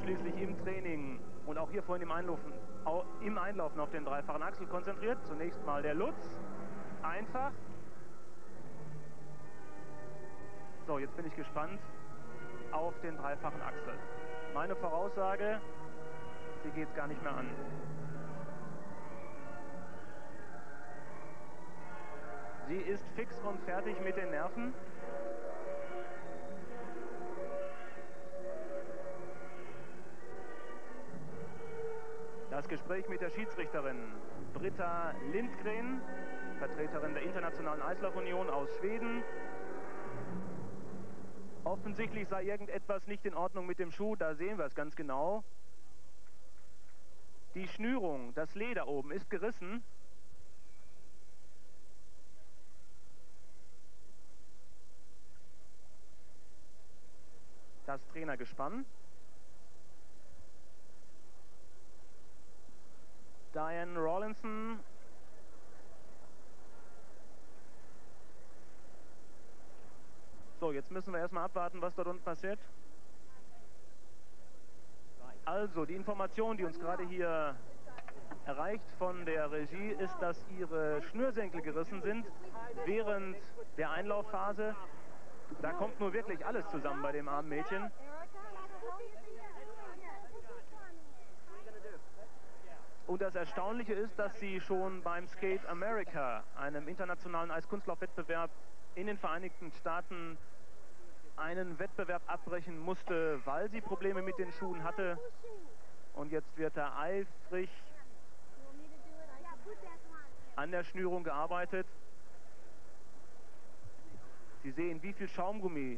ausschließlich im Training und auch hier vorhin im Einlaufen auf den dreifachen Axel konzentriert. Zunächst mal der Lutz. Einfach. So, jetzt bin ich gespannt auf den dreifachen Axel. Meine Voraussage, sie geht es gar nicht mehr an. Sie ist fix und fertig mit den Nerven. Das Gespräch mit der Schiedsrichterin Britta Lindgren, Vertreterin der Internationalen Eislaufunion aus Schweden. Offensichtlich sei irgendetwas nicht in Ordnung mit dem Schuh, da sehen wir es ganz genau. Die Schnürung, das Leder oben ist gerissen. Das Trainergespann. Diane Rawlinson. So, jetzt müssen wir erstmal abwarten, was dort unten passiert. Also, die Information, die uns gerade hier erreicht von der Regie, ist, dass ihre Schnürsenkel gerissen sind während der Einlaufphase. Da kommt nur wirklich alles zusammen bei dem armen Mädchen. Und das Erstaunliche ist, dass sie schon beim Skate America, einem internationalen Eiskunstlaufwettbewerb in den Vereinigten Staaten, einen Wettbewerb abbrechen musste, weil sie Probleme mit den Schuhen hatte. Und jetzt wird da eifrig an der Schnürung gearbeitet. Sie sehen, wie viel Schaumgummi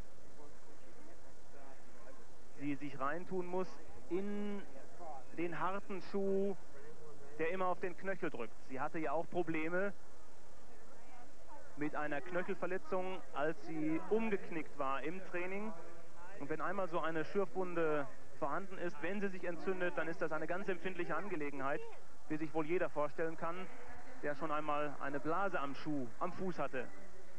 sie sich reintun muss in den harten Schuh, der immer auf den Knöchel drückt. Sie hatte ja auch Probleme mit einer Knöchelverletzung, als sie umgeknickt war im Training. Und wenn einmal so eine Schürfwunde vorhanden ist, wenn sie sich entzündet, dann ist das eine ganz empfindliche Angelegenheit, wie sich wohl jeder vorstellen kann, der schon einmal eine Blase am Fuß hatte.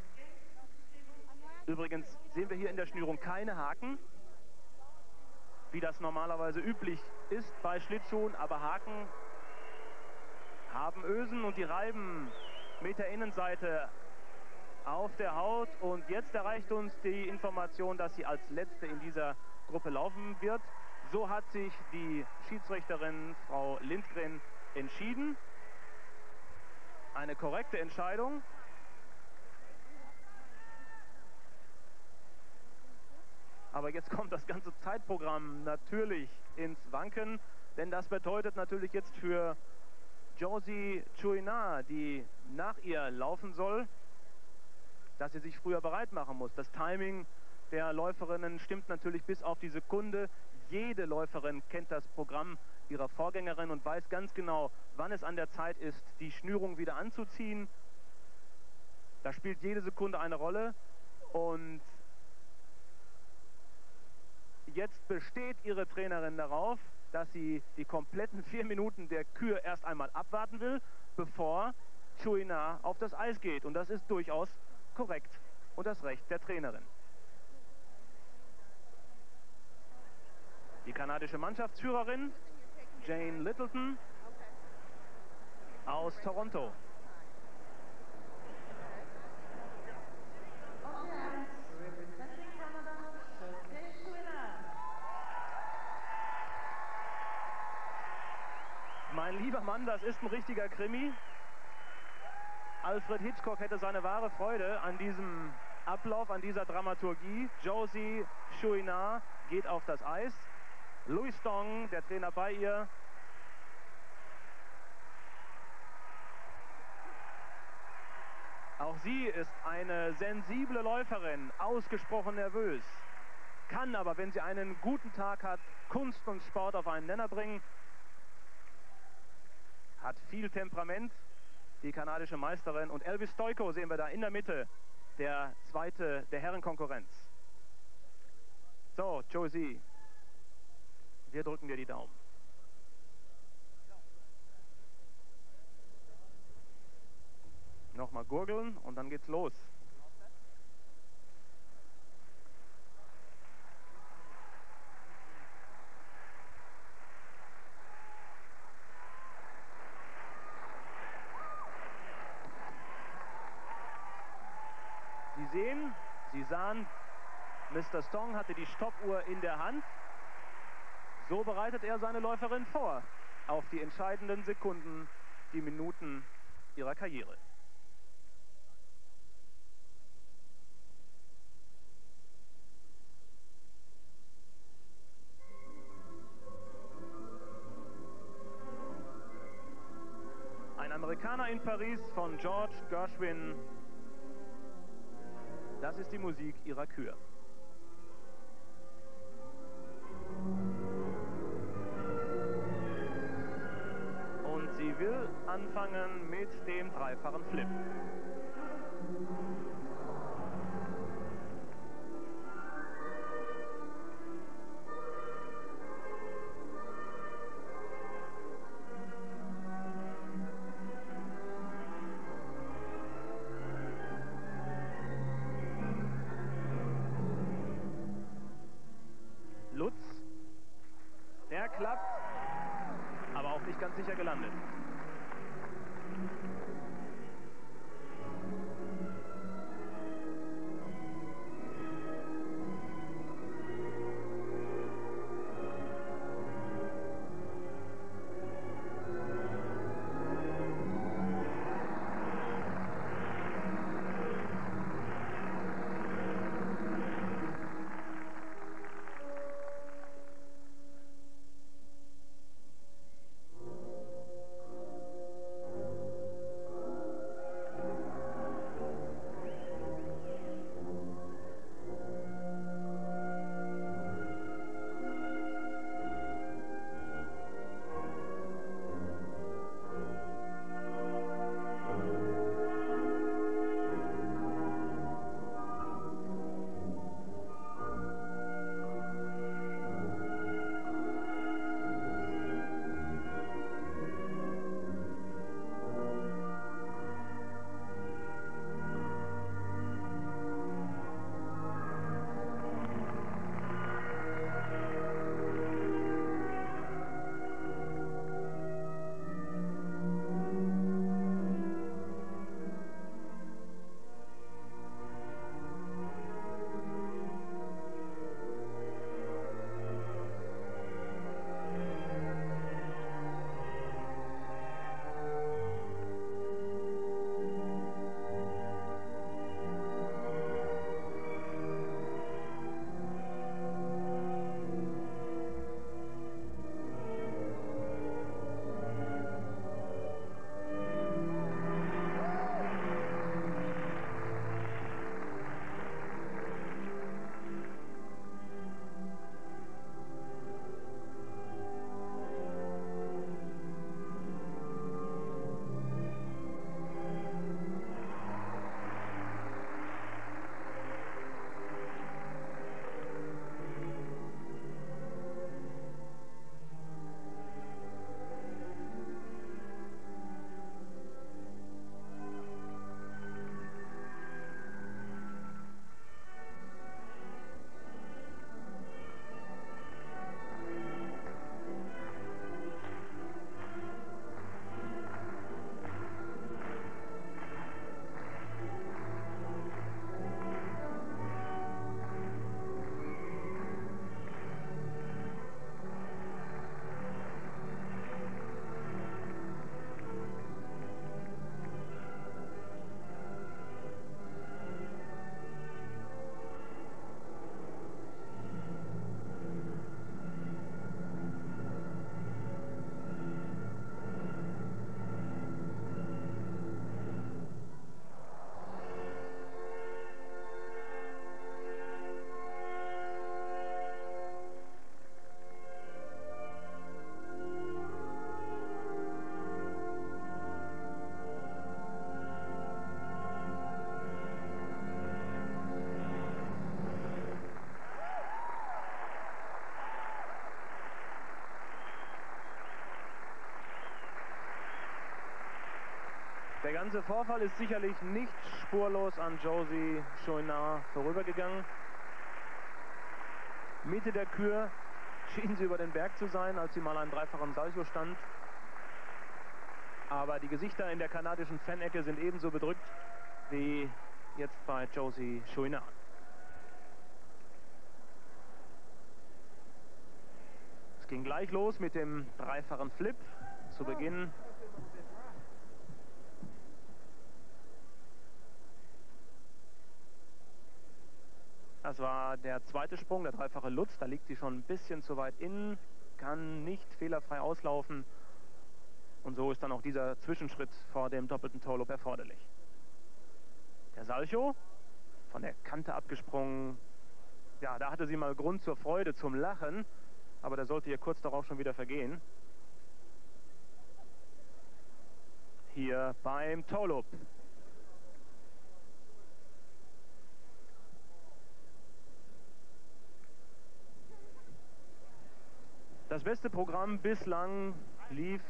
Übrigens sehen wir hier in der Schnürung keine Haken, wie das normalerweise üblich ist bei Schlittschuhen, aber Haken haben Ösen und die reiben mit der Innenseite auf der Haut. Und jetzt erreicht uns die Information, dass sie als Letzte in dieser Gruppe laufen wird. So hat sich die Schiedsrichterin Frau Lindgren entschieden. Eine korrekte Entscheidung. Aber jetzt kommt das ganze Zeitprogramm natürlich ins Wanken, denn das bedeutet natürlich jetzt für Josie Chouinard, die nach ihr laufen soll, dass sie sich früher bereit machen muss. Das Timing der Läuferinnen stimmt natürlich bis auf die Sekunde. Jede Läuferin kennt das Programm ihrer Vorgängerin und weiß ganz genau, wann es an der Zeit ist, die Schnürung wieder anzuziehen. Da spielt jede Sekunde eine Rolle und jetzt besteht ihre Trainerin darauf, dass sie die kompletten 4 Minuten der Kür erst einmal abwarten will, bevor Chouinard auf das Eis geht. Und das ist durchaus korrekt und das Recht der Trainerin. Die kanadische Mannschaftsführerin Jane Littleton aus Toronto. Mein lieber Mann, das ist ein richtiger Krimi. Alfred Hitchcock hätte seine wahre Freude an diesem Ablauf, an dieser Dramaturgie. Josie Chouinard geht auf das Eis. Louis Stong, der Trainer bei ihr. Auch sie ist eine sensible Läuferin, ausgesprochen nervös. Kann aber, wenn sie einen guten Tag hat, Kunst und Sport auf einen Nenner bringen. Hat viel Temperament, die kanadische Meisterin. Und Elvis Stojko sehen wir da in der Mitte, der Zweite der Herrenkonkurrenz. So, Josie, wir drücken dir die Daumen. Nochmal gurgeln und dann geht's los. Sie sahen, Mr. Stong hatte die Stoppuhr in der Hand. So bereitet er seine Läuferin vor auf die entscheidenden Sekunden, die Minuten ihrer Karriere. Ein Amerikaner in Paris von George Gershwin. Das ist die Musik ihrer Kür. Und sie will anfangen mit dem dreifachen Flip. Lutz, der klappt, aber auch nicht ganz sicher gelandet. Der ganze Vorfall ist sicherlich nicht spurlos an Josie Chouinard vorübergegangen. Mitte der Kür schien sie über den Berg zu sein, als sie mal einen dreifachen Salcho stand. Aber die Gesichter in der kanadischen Fanecke sind ebenso bedrückt wie jetzt bei Josie Chouinard. ging gleich los mit dem dreifachen Flip zu Beginn. Das war der zweite Sprung, der dreifache Lutz. Da liegt sie schon ein bisschen zu weit innen, kann nicht fehlerfrei auslaufen. Und so ist dann auch dieser Zwischenschritt vor dem doppelten Toe-Loop erforderlich. Der Salcho, von der Kante abgesprungen. Ja, da hatte sie mal Grund zur Freude, zum Lachen. Aber der sollte hier kurz darauf schon wieder vergehen. Hier beim Toe-Loop. Das beste Programm bislang lief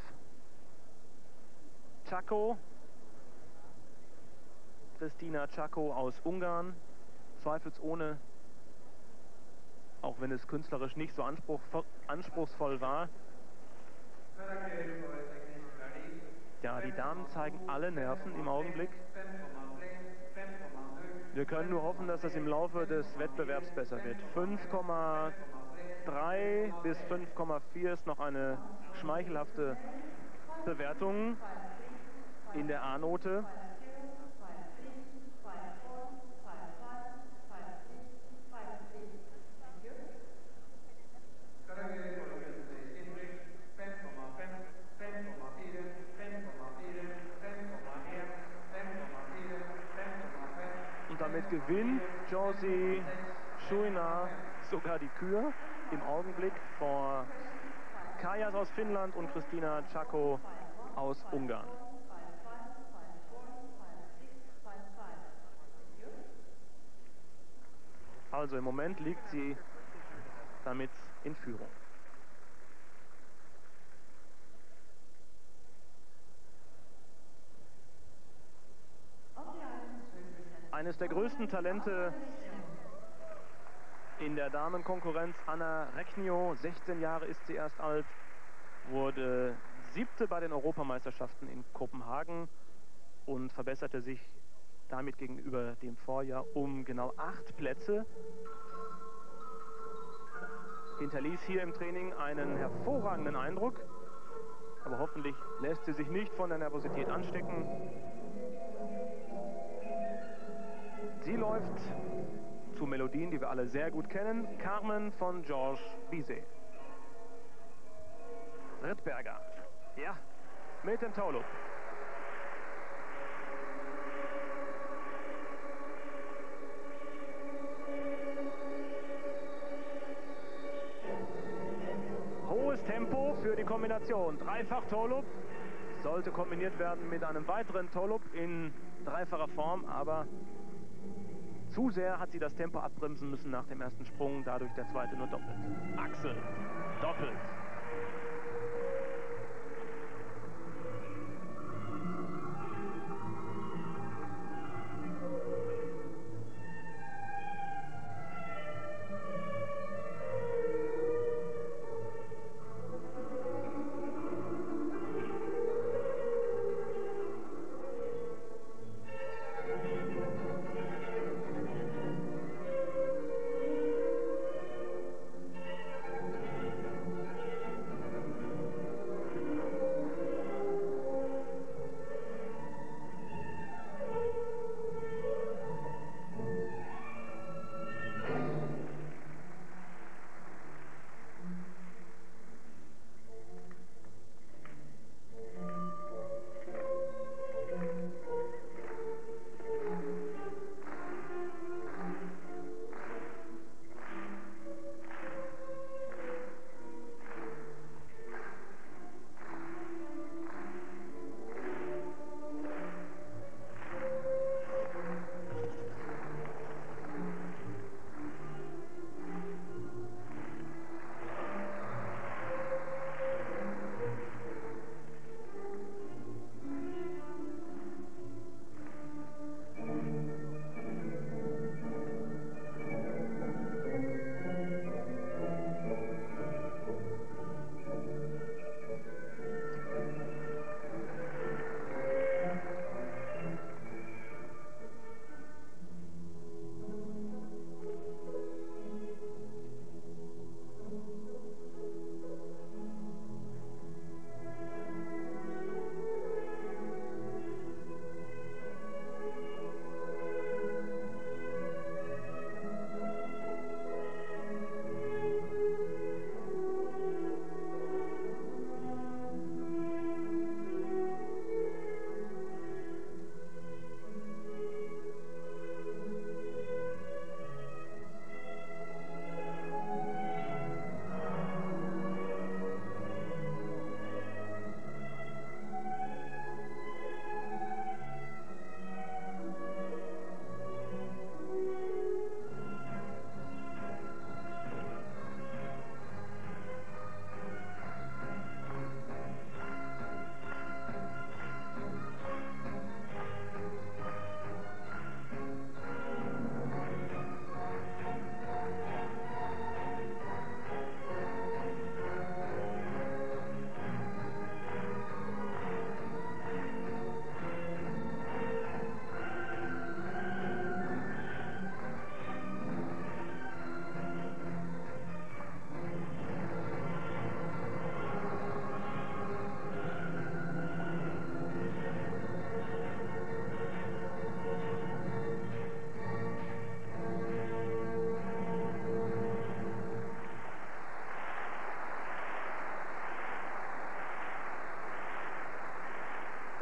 Christina Czako aus Ungarn, zweifelsohne, auch wenn es künstlerisch nicht so anspruchsvoll war. Ja, die Damen zeigen alle Nerven im Augenblick. Wir können nur hoffen, dass das im Laufe des Wettbewerbs besser wird. 5,3 bis 5,4 ist noch eine schmeichelhafte Bewertung in der A-Note. Und damit gewinnt Josie Chouinard sogar die Kür im Augenblick vor Kajas aus Finnland und Christina Czako aus Ungarn. Also im Moment liegt sie damit in Führung. Eines der größten Talente in der Damenkonkurrenz, Anna Rechnio, 16 Jahre ist sie erst alt, wurde 7. bei den Europameisterschaften in Kopenhagen und verbesserte sich damit gegenüber dem Vorjahr um genau 8 Plätze. Hinterließ hier im Training einen hervorragenden Eindruck, aber hoffentlich lässt sie sich nicht von der Nervosität anstecken. Sie läuft zu Melodien, die wir alle sehr gut kennen. Carmen von Georges Bizet. Rittberger, ja, mit dem Toe-Loop. Hohes Tempo für die Kombination. Dreifach Toe-Loop sollte kombiniert werden mit einem weiteren Toe-Loop in dreifacher Form, aber zu sehr hat sie das Tempo abbremsen müssen nach dem ersten Sprung, dadurch der zweite nur doppelt. Axel, doppelt.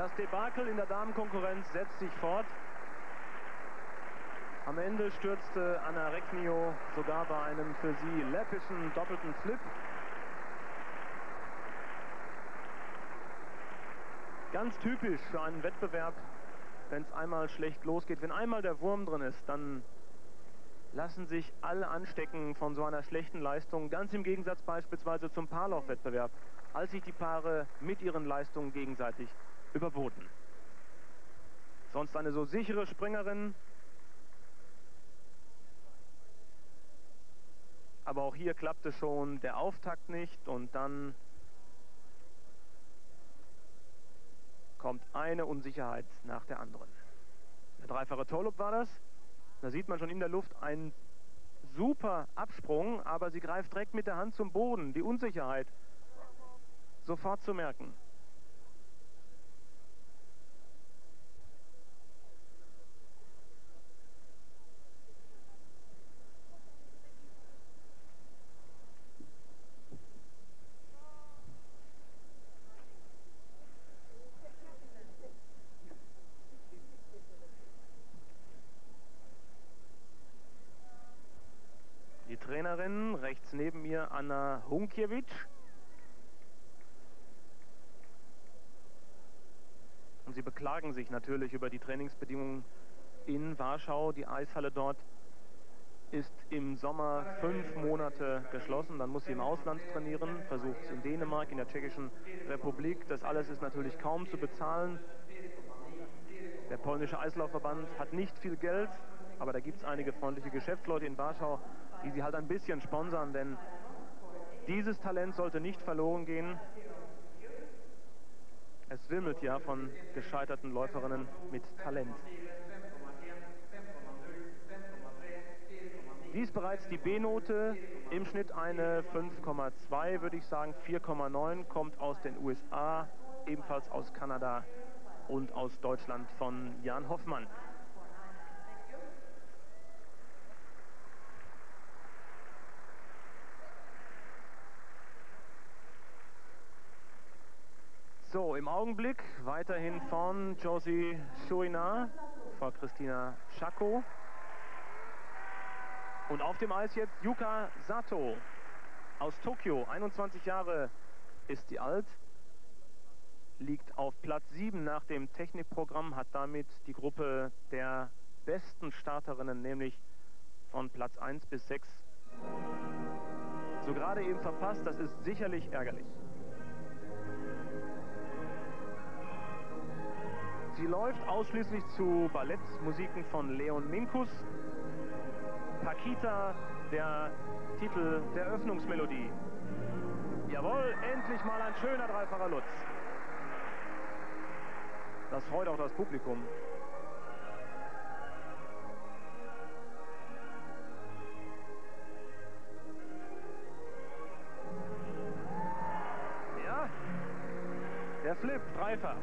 Das Debakel in der Damenkonkurrenz setzt sich fort. Am Ende stürzte Anna Rechnio sogar bei einem für sie läppischen doppelten Flip. Ganz typisch für einen Wettbewerb, wenn es einmal schlecht losgeht. Wenn einmal der Wurm drin ist, dann lassen sich alle anstecken von so einer schlechten Leistung. Ganz im Gegensatz beispielsweise zum Paarlaufwettbewerb, als sich die Paare mit ihren Leistungen gegenseitig überboten. Sonst eine so sichere Springerin. Aber auch hier klappte schon der Auftakt nicht und dann kommt eine Unsicherheit nach der anderen. Der dreifache Toe-Loop war das. Da sieht man schon in der Luft einen super Absprung, aber sie greift direkt mit der Hand zum Boden. Die Unsicherheit sofort zu merken. Die Trainerin, rechts neben mir Anna Hunkiewicz. Und sie beklagen sich natürlich über die Trainingsbedingungen in Warschau. Die Eishalle dort ist im Sommer 5 Monate geschlossen. Dann muss sie im Ausland trainieren, versucht es in Dänemark, in der Tschechischen Republik. Das alles ist natürlich kaum zu bezahlen. Der polnische Eislaufverband hat nicht viel Geld, aber da gibt es einige freundliche Geschäftsleute in Warschau, die sie halt ein bisschen sponsern, denn dieses Talent sollte nicht verloren gehen. Es wimmelt ja von gescheiterten Läuferinnen mit Talent. Dies bereits die B-Note, im Schnitt eine 5,2, würde ich sagen. 4,9 kommt aus den USA, ebenfalls aus Kanada und aus Deutschland von Jan Hoffmann. So, im Augenblick weiterhin vorn Josie Chouinard vor Christina Schacko. Und auf dem Eis jetzt Yuka Sato aus Tokio. 21 Jahre ist sie alt. Liegt auf Platz 7 nach dem Technikprogramm, hat damit die Gruppe der besten Starterinnen, nämlich von Platz 1 bis 6, so gerade eben verpasst. Das ist sicherlich ärgerlich. Sie läuft ausschließlich zu Ballettmusiken von Leon Minkus. Paquita, der Titel der Eröffnungsmelodie. Jawohl, endlich mal ein schöner dreifacher Lutz. Das freut auch das Publikum. Ja, der Flip, dreifach.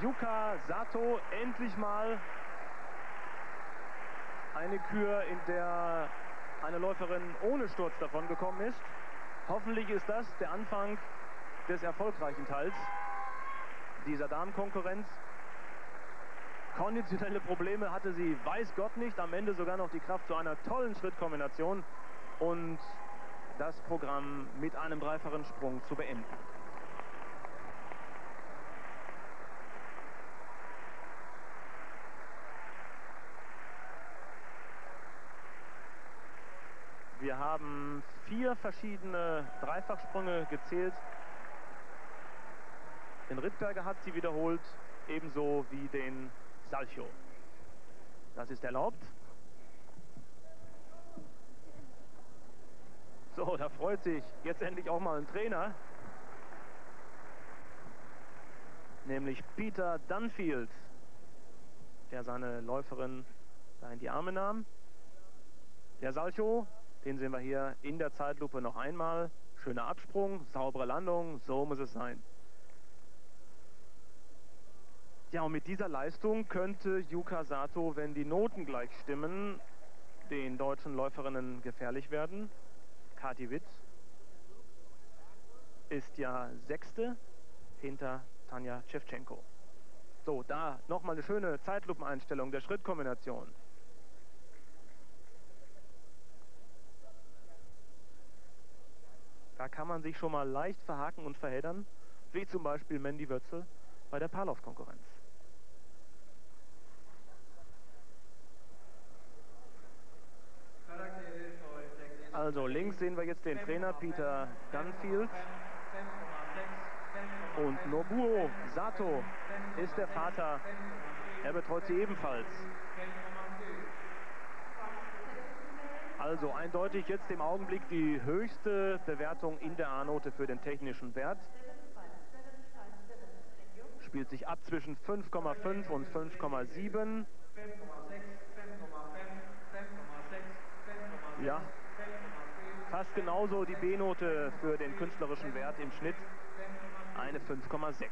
Yuka Sato, endlich mal eine Kür, in der eine Läuferin ohne Sturz davon gekommen ist. Hoffentlich ist das der Anfang des erfolgreichen Teils dieser Damenkonkurrenz. Konditionelle Probleme hatte sie, weiß Gott nicht, am Ende sogar noch die Kraft zu einer tollen Schrittkombination und das Programm mit einem dreifachen Sprung zu beenden. Wir haben 4 verschiedene Dreifachsprünge gezählt. Den Rittberger hat sie wiederholt, ebenso wie den Salchow. Das ist erlaubt. So, da freut sich jetzt endlich auch mal ein Trainer. Nämlich Peter Dunfield, der seine Läuferin da in die Arme nahm. Der Salchow, den sehen wir hier in der Zeitlupe noch einmal. Schöner Absprung, saubere Landung, so muss es sein. Ja, und mit dieser Leistung könnte Yuka Sato, wenn die Noten gleich stimmen, den deutschen Läuferinnen gefährlich werden. Kathi Witt ist ja 6. hinter Tanja Shevchenko. So, da nochmal eine schöne Zeitlupeneinstellung der Schrittkombination. Da kann man sich schon mal leicht verhaken und verheddern, wie zum Beispiel Mandy Wötzel bei der Paarlaufkonkurrenz. Also links sehen wir jetzt den Trainer Peter Dunfield. Und Nobuo Sato ist der Vater. Er betreut sie ebenfalls. Also eindeutig jetzt im Augenblick die höchste Bewertung in der A-Note für den technischen Wert. Spielt sich ab zwischen 5,5 und 5,7. Ja, fast genauso die B-Note für den künstlerischen Wert im Schnitt. Eine 5,6.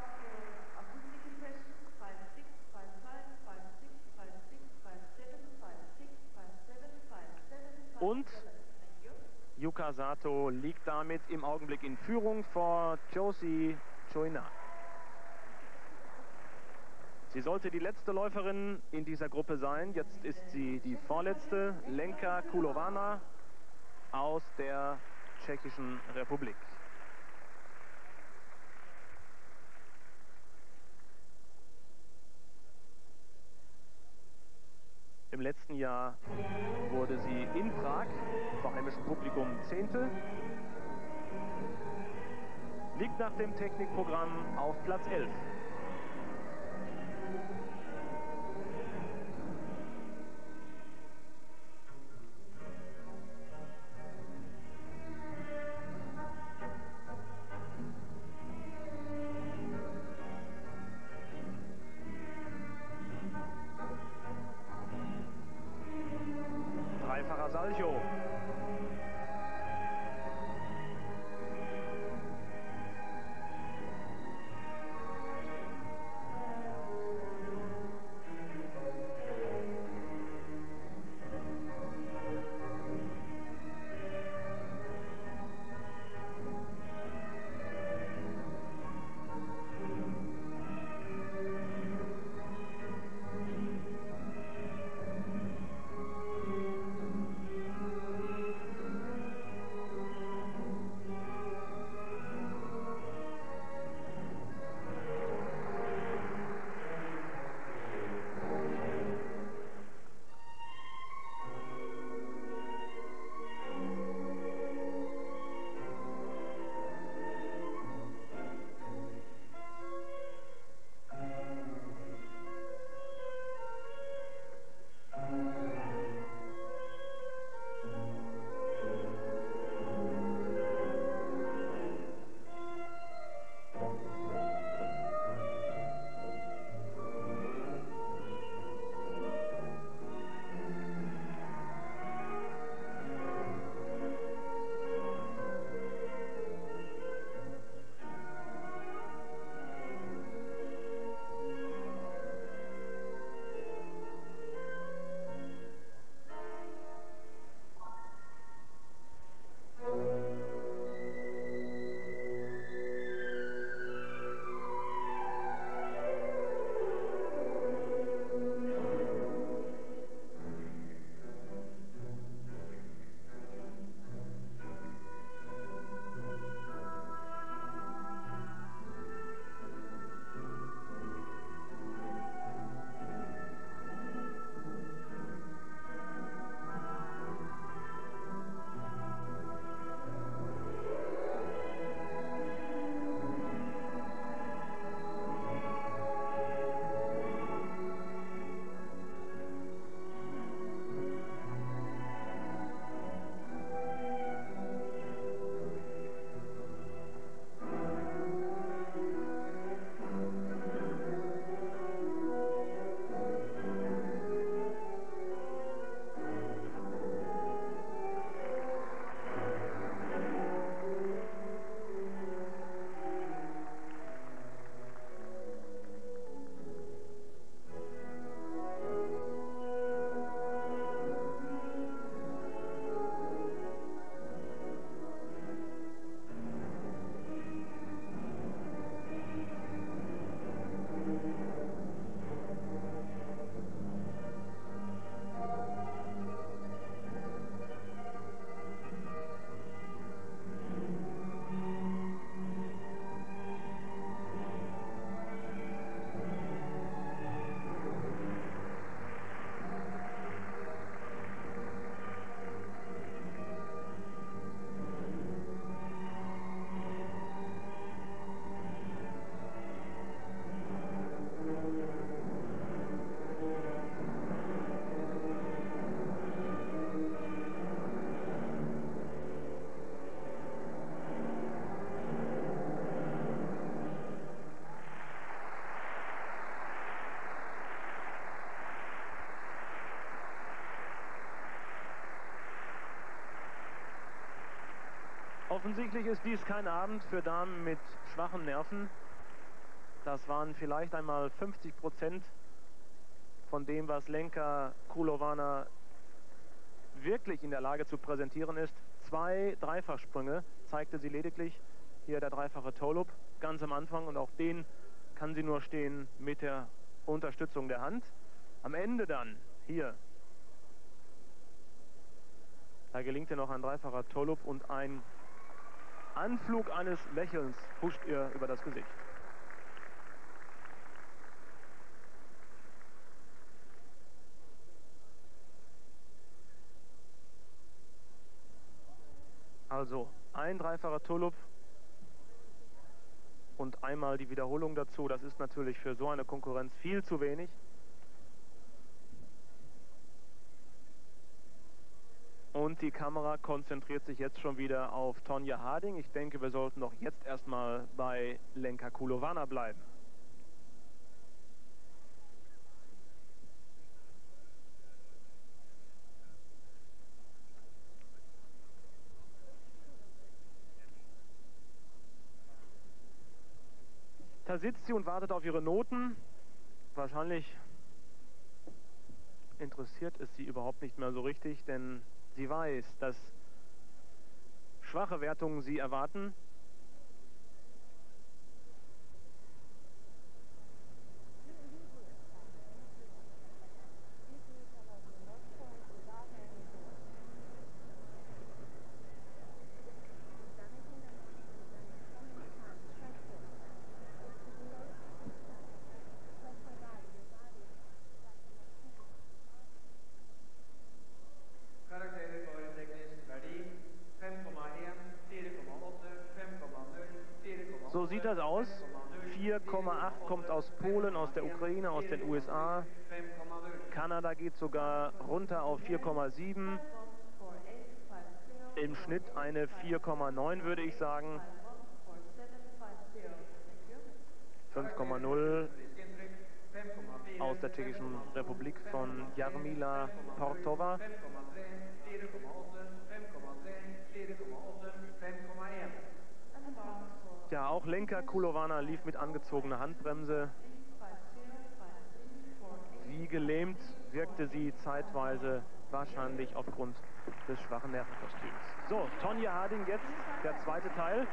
Und Yuka Sato liegt damit im Augenblick in Führung vor Josie Choi-na. Sie sollte die letzte Läuferin in dieser Gruppe sein. Jetzt ist sie die vorletzte, Lenka Kulowana aus der Tschechischen Republik. Im letzten Jahr wurde sie in Prag vor heimischem Publikum 10. Liegt nach dem Technikprogramm auf Platz 11. Dreifacher Salchow. Offensichtlich ist dies kein Abend für Damen mit schwachen Nerven. Das waren vielleicht einmal 50% von dem, was Lenka Kulovana wirklich in der Lage zu präsentieren ist. 2 Dreifachsprünge zeigte sie lediglich. Hier der dreifache Toe-Loop ganz am Anfang, und auch den kann sie nur stehen mit der Unterstützung der Hand. Am Ende dann hier, da gelingt ihr noch ein dreifacher Toe-Loop und ein Anflug eines Lächelns huscht ihr über das Gesicht. Also ein dreifacher Toe-Loop und einmal die Wiederholung dazu. Das ist natürlich für so eine Konkurrenz viel zu wenig. Und die Kamera konzentriert sich jetzt schon wieder auf Tonya Harding. Ich denke, wir sollten doch jetzt erstmal bei Lenka Kulovana bleiben. Da sitzt sie und wartet auf ihre Noten. Wahrscheinlich interessiert es sie überhaupt nicht mehr so richtig, denn sie weiß, dass schwache Wertungen sie erwarten. So sieht das aus. 4,8 kommt aus Polen, aus der Ukraine, aus den USA. Kanada geht sogar runter auf 4,7. Im Schnitt eine 4,9 würde ich sagen. 5,0 aus der Tschechischen Republik von Jarmila Portova. Ja, auch Lenka Kulovana lief mit angezogener Handbremse. Wie gelähmt wirkte sie zeitweise, wahrscheinlich aufgrund des schwachen Nervenkostüms. So, Tonya Harding jetzt der zweite Teil.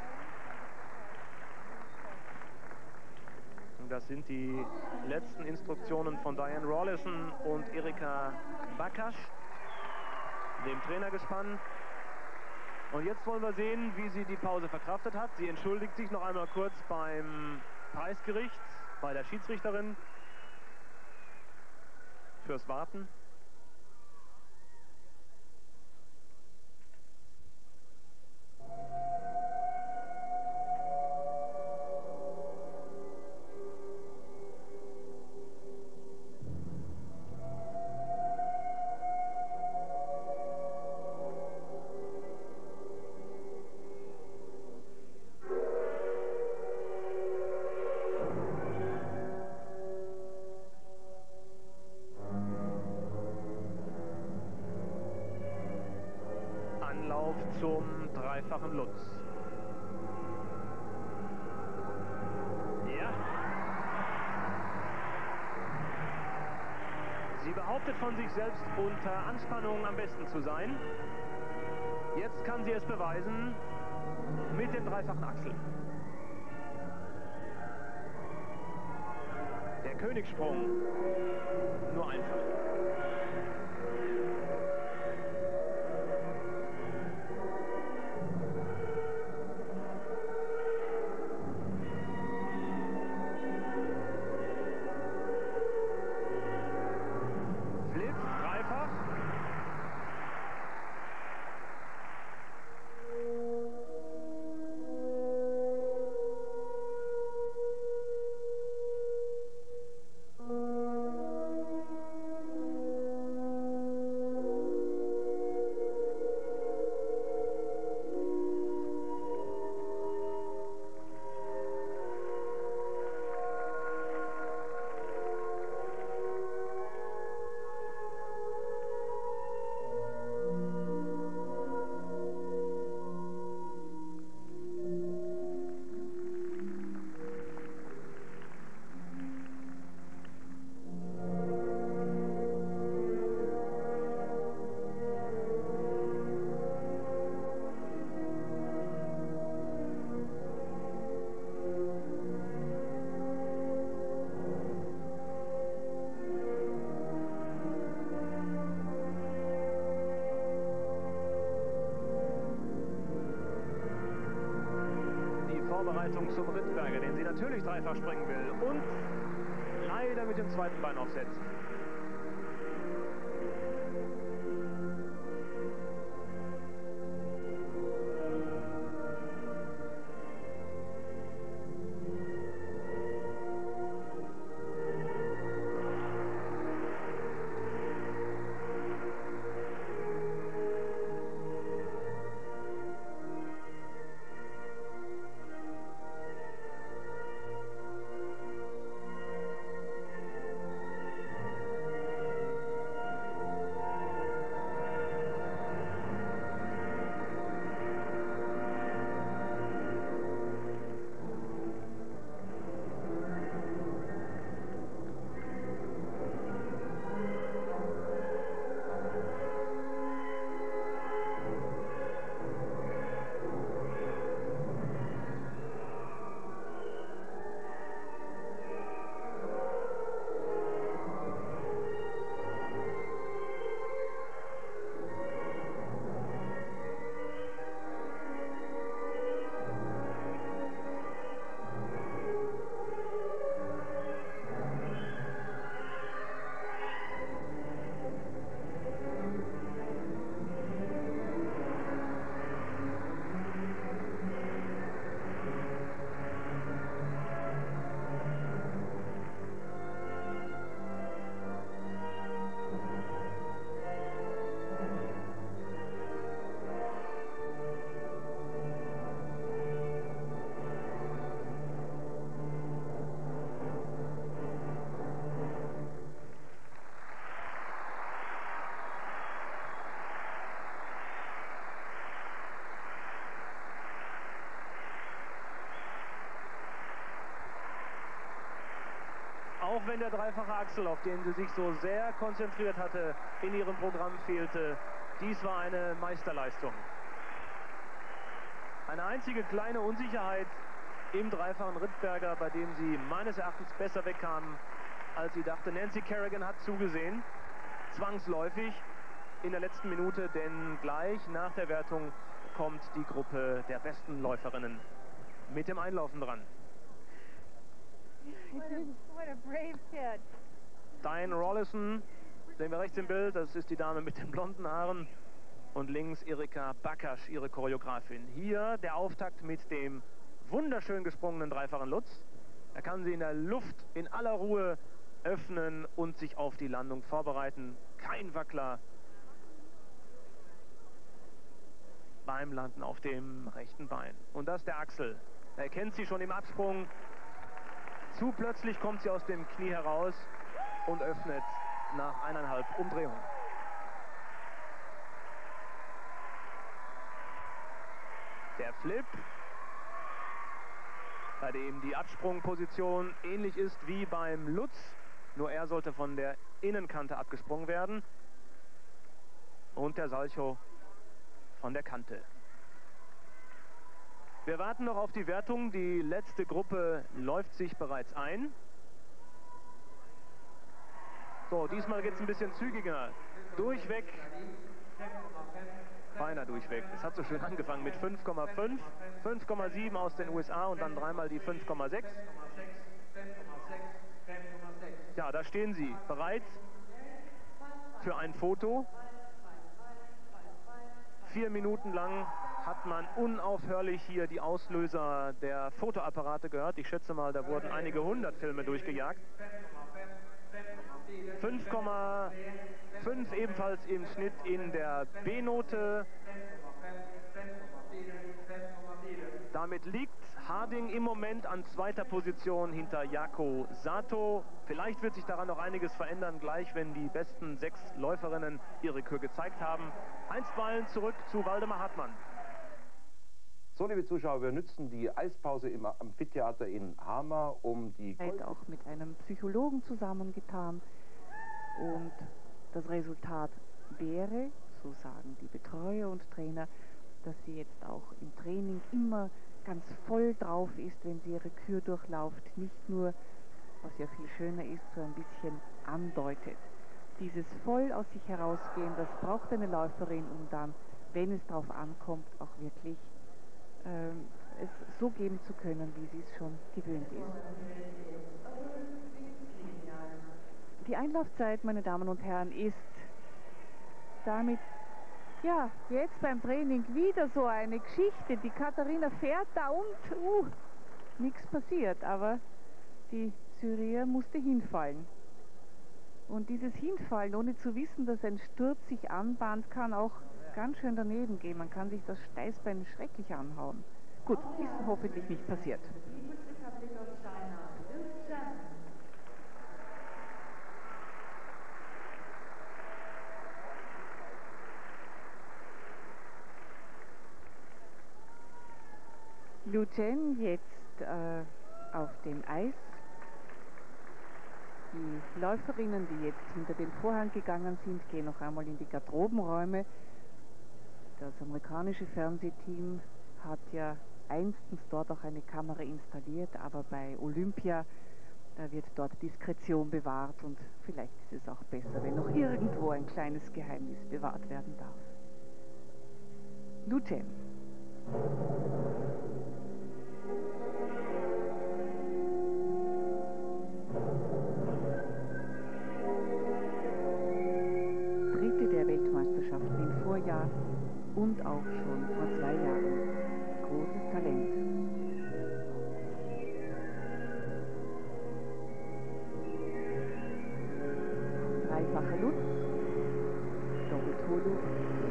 Und das sind die letzten Instruktionen von Diane Rawlinson und Erika Bakasch, dem Trainergespann. Und jetzt wollen wir sehen, wie sie die Pause verkraftet hat. Sie entschuldigt sich noch einmal kurz beim Preisgericht, bei der Schiedsrichterin fürs Warten. Zum dreifachen Lutz. Ja. Sie behauptet von sich selbst, unter Anspannung am besten zu sein. Jetzt kann sie es beweisen mit dem dreifachen Achsel. Der Königssprung. Nur einfach. Vorbereitung zum Rittberger, den sie natürlich dreifach springen will und leider mit dem zweiten Bein aufsetzt. Auch wenn der dreifache Axel, auf den sie sich so sehr konzentriert hatte, in ihrem Programm fehlte, dies war eine Meisterleistung. Eine einzige kleine Unsicherheit im dreifachen Rittberger, bei dem sie meines Erachtens besser wegkamen, als sie dachte. Nancy Kerrigan hat zugesehen, zwangsläufig in der letzten Minute, denn gleich nach der Wertung kommt die Gruppe der besten Läuferinnen mit dem Einlaufen dran. What a brave kid. Diane Rollison, sehen wir rechts im Bild, das ist die Dame mit den blonden Haaren. Und links Erika Bakasch, ihre Choreografin. Hier der Auftakt mit dem wunderschön gesprungenen dreifachen Lutz. Er kann sie in der Luft in aller Ruhe öffnen und sich auf die Landung vorbereiten. Kein Wackler beim Landen auf dem rechten Bein. Und das der Axel. Er kennt sie schon im Absprung. Zu plötzlich kommt sie aus dem Knie heraus und öffnet nach 1,5 Umdrehungen. Der Flip, bei dem die Absprungposition ähnlich ist wie beim Lutz, nur er sollte von der Innenkante abgesprungen werden. Und der Salcho von der Kante. Wir warten noch auf die Wertung. Die letzte Gruppe läuft sich bereits ein. So, diesmal geht es ein bisschen zügiger. Durchweg. Beinahe durchweg. Es hat so schön angefangen mit 5,5, 5,7 aus den USA und dann dreimal die 5,6. Ja, da stehen sie bereit für ein Foto. 4 Minuten lang hat man unaufhörlich hier die Auslöser der Fotoapparate gehört. Ich schätze mal, da wurden einige 100 Filme durchgejagt. 5,5 ebenfalls im Schnitt in der B-Note. Damit liegt Harding im Moment an zweiter Position hinter Jako Sato. Vielleicht wird sich daran noch einiges verändern, gleich wenn die besten 6 Läuferinnen ihre Kür gezeigt haben. Einstweilen zurück zu Waldemar Hartmann. So, liebe Zuschauer, wir nützen die Eispause im Amphitheater in Hamar, um die... Auch mit einem Psychologen zusammengetan. Und das Resultat wäre, so sagen die Betreuer und Trainer, dass sie jetzt auch im Training immer ganz voll drauf ist, wenn sie ihre Kür durchläuft. Nicht nur, was ja viel schöner ist, so ein bisschen andeutet. Dieses voll aus sich herausgehen, das braucht eine Läuferin, um dann, wenn es darauf ankommt, auch wirklich es so geben zu können, wie sie es schon gewöhnt ist. Die Einlaufzeit, meine Damen und Herren, ist damit, ja, jetzt beim Training wieder so eine Geschichte. Die Katharina fährt da und nichts passiert, aber die Syrier musste hinfallen. Und dieses Hinfallen, ohne zu wissen, dass ein Sturz sich anbahnt, kann auch ganz schön daneben gehen. Man kann sich das Steißbein schrecklich anhauen. Gut, ist hoffentlich nicht passiert. Liu Chen jetzt auf dem Eis. Die Läuferinnen, die jetzt hinter den Vorhang gegangen sind, gehen noch einmal in die Garderobenräume. Das amerikanische Fernsehteam hat ja einstens dort auch eine Kamera installiert, aber bei Olympia, da wird dort Diskretion bewahrt und vielleicht ist es auch besser, wenn noch irgendwo ein kleines Geheimnis bewahrt werden darf. Liu Chen. Dritte der Weltmeisterschaften im Vorjahr und auch schon vor 2 Jahren. Großes Talent. Dreifacher Lutz, Doppel-Tolu.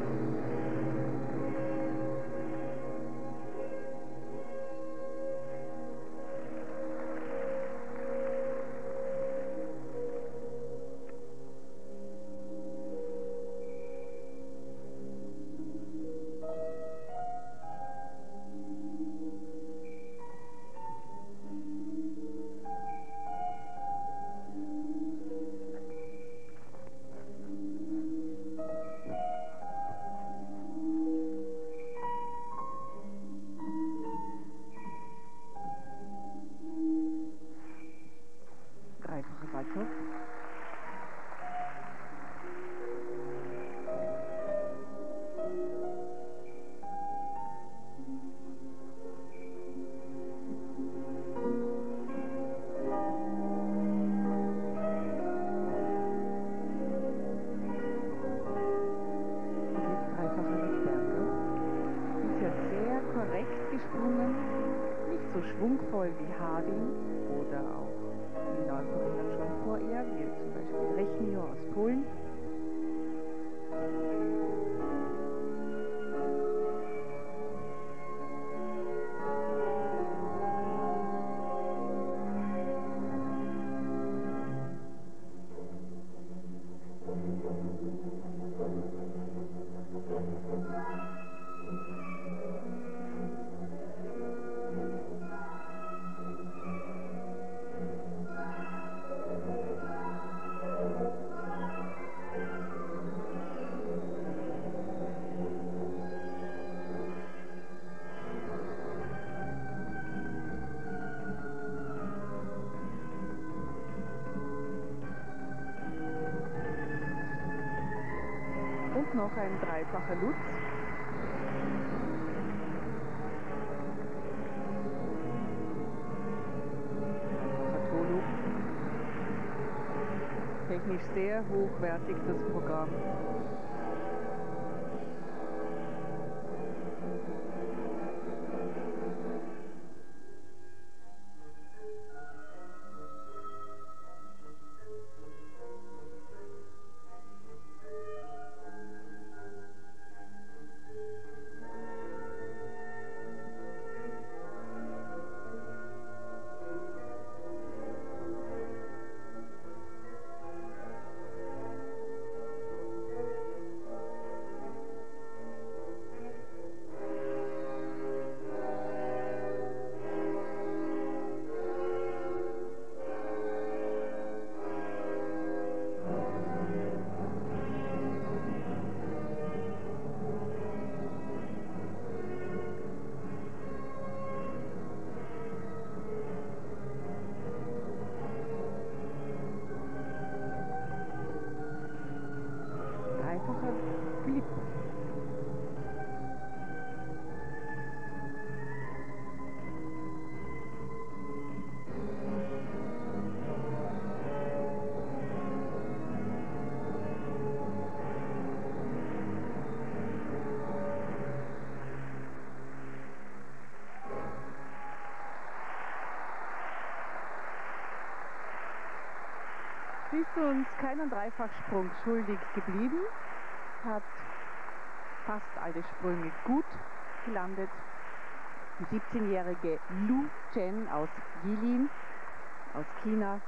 Dreifacher Salto. Gesprungen, nicht so schwungvoll wie Harding oder auch die Läuferinnen schon vor ihr, wie zum Beispiel Rechnio aus Polen. Und noch ein dreifacher Lutz. Dreifacher Tolu. Technisch sehr hochwertig das Programm. uns keinen Dreifachsprung schuldig geblieben, hat fast alle Sprünge gut gelandet. Die 17-jährige Lu Chen aus Jilin, aus China.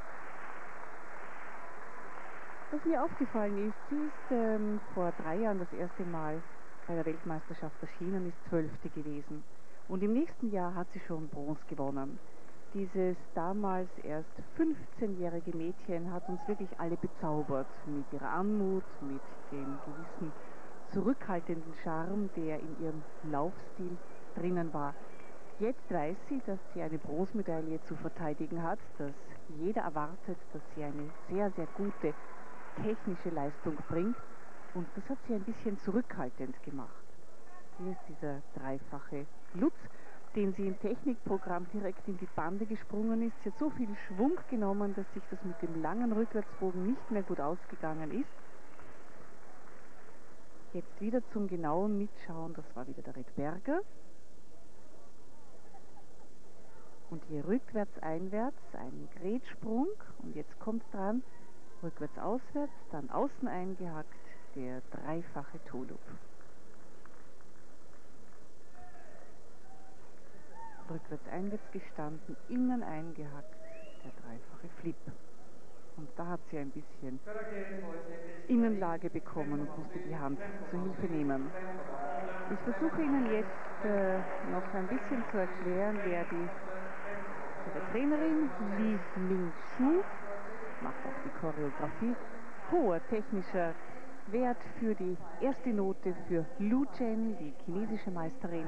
Was mir aufgefallen ist, sie ist vor 3 Jahren das erste Mal bei der Weltmeisterschaft erschienen, ist 12. gewesen. Und im nächsten Jahr hat sie schon Bronze gewonnen. Dieses damals erst 15-jährige Mädchen hat uns wirklich alle bezaubert mit ihrer Anmut, mit dem gewissen zurückhaltenden Charme, der in ihrem Laufstil drinnen war. Jetzt weiß sie, dass sie eine Bronzemedaille zu verteidigen hat, dass jeder erwartet, dass sie eine sehr, sehr gute technische Leistung bringt, und das hat sie ein bisschen zurückhaltend gemacht. Hier ist dieser dreifache Lutz, den sie im Technikprogramm direkt in die Bande gesprungen ist. Sie hat so viel Schwung genommen, dass sich das mit dem langen Rückwärtsbogen nicht mehr gut ausgegangen ist. Jetzt wieder zum genauen Mitschauen, das war wieder der Red Berger. Und hier rückwärts, einwärts, ein Grätsprung, und jetzt kommt dran, rückwärts, auswärts, dann außen eingehackt, der dreifache Toe-Loop. Rückwärts, einwärts gestanden, innen eingehackt, der dreifache Flip. Und da hat sie ein bisschen Innenlage bekommen und musste die Hand zur Hilfe nehmen. Ich versuche Ihnen jetzt noch ein bisschen zu erklären, wer die Trainerin Li Ming-Shu macht auch die Choreografie. Hoher technischer Wert für die erste Note für Lu Chen, die chinesische Meisterin.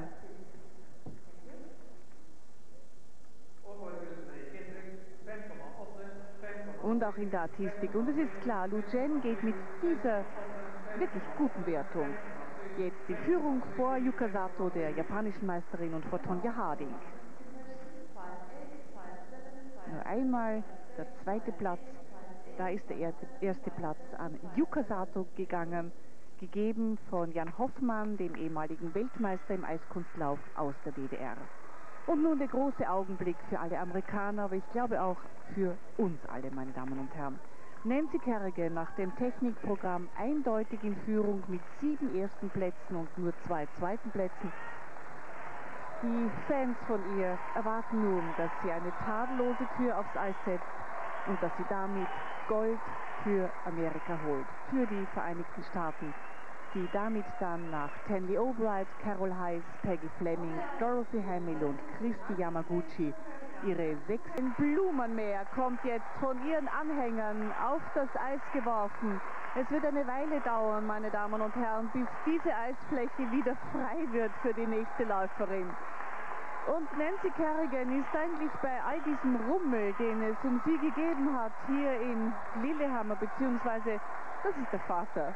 Und auch in der Artistik. Und es ist klar, Lu Chen geht mit dieser wirklich guten Wertung jetzt die Führung vor Yuka Sato, der japanischen Meisterin, und vor Tonya Harding. Nur einmal der zweite Platz, da ist der erste Platz an Yuka Sato gegangen, gegeben von Jan Hoffmann, dem ehemaligen Weltmeister im Eiskunstlauf aus der DDR. Und nun der große Augenblick für alle Amerikaner, aber ich glaube auch für uns alle, meine Damen und Herren. Nancy Kerrigan nach dem Technikprogramm eindeutig in Führung mit 7 ersten Plätzen und nur 2 zweiten Plätzen. Die Fans von ihr erwarten nun, dass sie eine tadellose Kür aufs Eis setzt und dass sie damit Gold für Amerika holt, für die Vereinigten Staaten, die damit dann nach Tenley Albright, Carol Heiss, Peggy Fleming, Dorothy Hamill und Christy Yamaguchi ihre 6. Blumenmeer kommt jetzt von ihren Anhängern auf das Eis geworfen. Es wird eine Weile dauern, meine Damen und Herren, bis diese Eisfläche wieder frei wird für die nächste Läuferin. Und Nancy Kerrigan ist eigentlich bei all diesem Rummel, den es um sie gegeben hat, hier in Lillehammer, beziehungsweise das ist der Vater.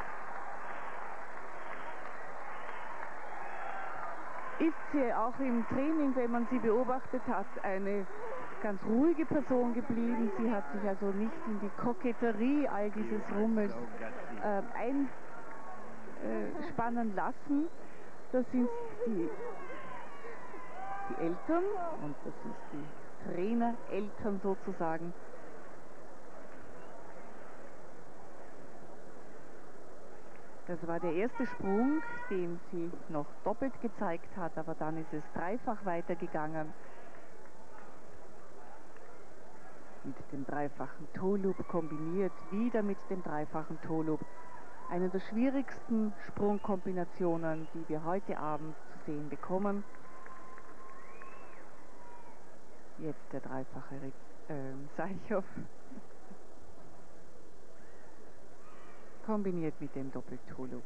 Ist sie auch im Training, wenn man sie beobachtet hat, eine ganz ruhige Person geblieben. Sie hat sich also nicht in die Koketterie all dieses Rummels einspannen lassen. Das sind die Eltern, und das sind die Trainereltern sozusagen. Das war der erste Sprung, den sie noch doppelt gezeigt hat, aber dann ist es dreifach weitergegangen. Mit dem dreifachen Toe-Loop kombiniert, wieder mit dem dreifachen Toe-Loop. Eine der schwierigsten Sprungkombinationen, die wir heute Abend zu sehen bekommen. Jetzt der dreifache Seichow. Kombiniert mit dem Doppel-Toe-Loop.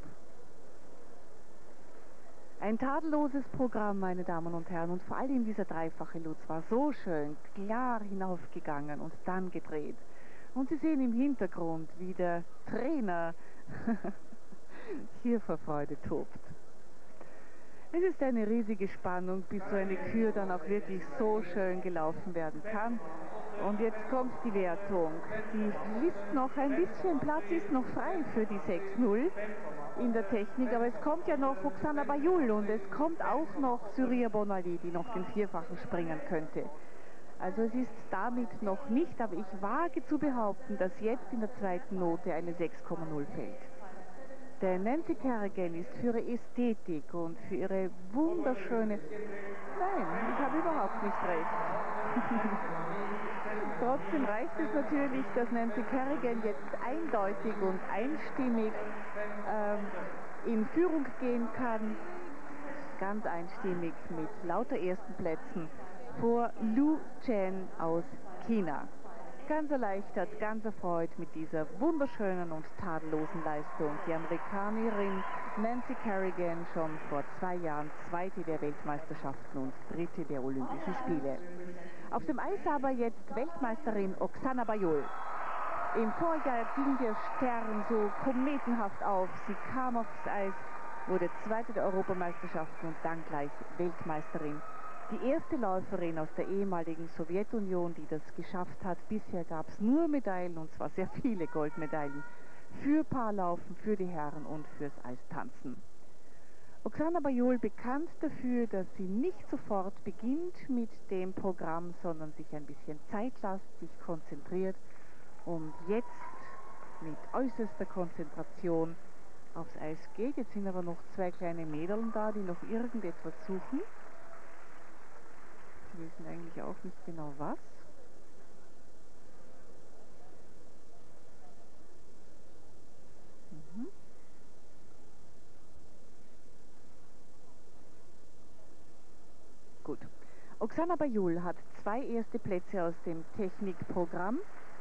Ein tadelloses Programm, meine Damen und Herren, und vor allem dieser dreifache Lutz war so schön, klar hinaufgegangen und dann gedreht. Und Sie sehen im Hintergrund, wie der Trainer hier vor Freude tobt. Es ist eine riesige Spannung, bis so eine Kür dann auch wirklich so schön gelaufen werden kann. Und jetzt kommt die Wertung. Die ist noch ein bisschen, Platz ist noch frei für die 6-0 in der Technik, aber es kommt ja noch Oksana Bajul und es kommt auch noch Surya Bonaly, die noch den vierfachen springen könnte. Also es ist damit noch nicht, aber ich wage zu behaupten, dass jetzt in der zweiten Note eine 6,0 fällt. Denn Nancy Kerrigan ist für ihre Ästhetik und für ihre wunderschöne... Nein, ich habe überhaupt nicht recht. Trotzdem reicht es natürlich, dass Nancy Kerrigan jetzt eindeutig und einstimmig in Führung gehen kann. Ganz einstimmig mit lauter ersten Plätzen vor Lu Chen aus China. Ganz erleichtert, ganz erfreut mit dieser wunderschönen und tadellosen Leistung. Die Amerikanerin Nancy Kerrigan, schon vor 2 Jahren Zweite der Weltmeisterschaften und Dritte der Olympischen Spiele. Auf dem Eis aber jetzt Weltmeisterin Oksana Bajul. Im Vorjahr ging der Stern so kometenhaft auf. Sie kam aufs Eis, wurde Zweite der Europameisterschaften und dann gleich Weltmeisterin. Die erste Läuferin aus der ehemaligen Sowjetunion, die das geschafft hat. Bisher gab es nur Medaillen, und zwar sehr viele Goldmedaillen, für Paarlaufen, für die Herren und fürs Eistanzen. Oksana Bajul bekannt dafür, dass sie nicht sofort beginnt mit dem Programm, sondern sich ein bisschen Zeit lässt, sich konzentriert und jetzt mit äußerster Konzentration aufs Eis geht. Jetzt sind aber noch 2 kleine Mädeln da, die noch irgendetwas suchen. Sie wissen eigentlich auch nicht genau was. Gut. Oksana Bajul hat 2 erste Plätze aus dem Technikprogramm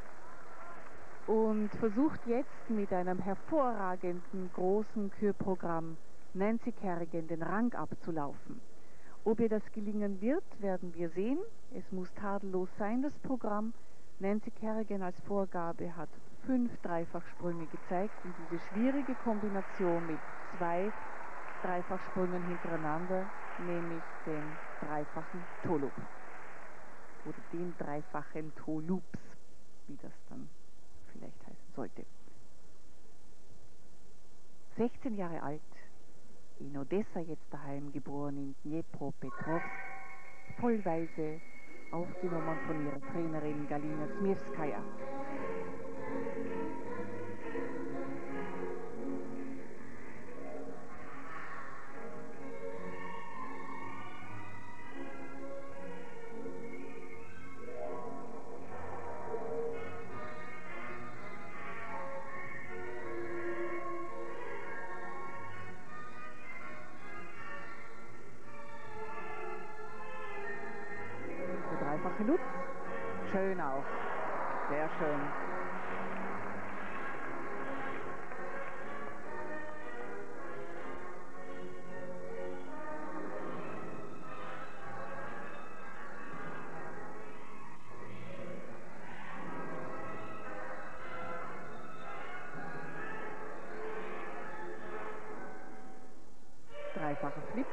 und versucht jetzt mit einem hervorragenden großen Kürprogramm Nancy Kerrigan den Rang abzulaufen. Ob ihr das gelingen wird, werden wir sehen. Es muss tadellos sein, das Programm. Nancy Kerrigan als Vorgabe hat 5 Dreifachsprünge gezeigt und diese schwierige Kombination mit 2 Dreifachsprüngen hintereinander, nämlich den dreifachen Tolup. Oder den dreifachen Tolups, wie das dann vielleicht heißen sollte. 16 Jahre alt, in Odessa jetzt daheim geboren, in Dnepropetrovsk, vollweise aufgenommen von ihrer Trainerin Galina Smirskaya. Lutz, schön auch, sehr schön. Dreifacher Flip.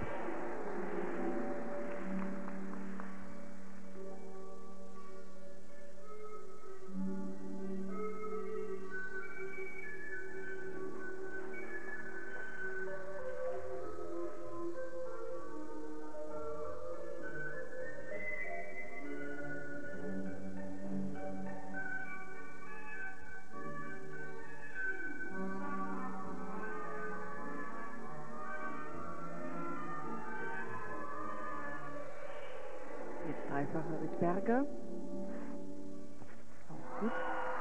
Dreifacher Rittberger. Auch gut.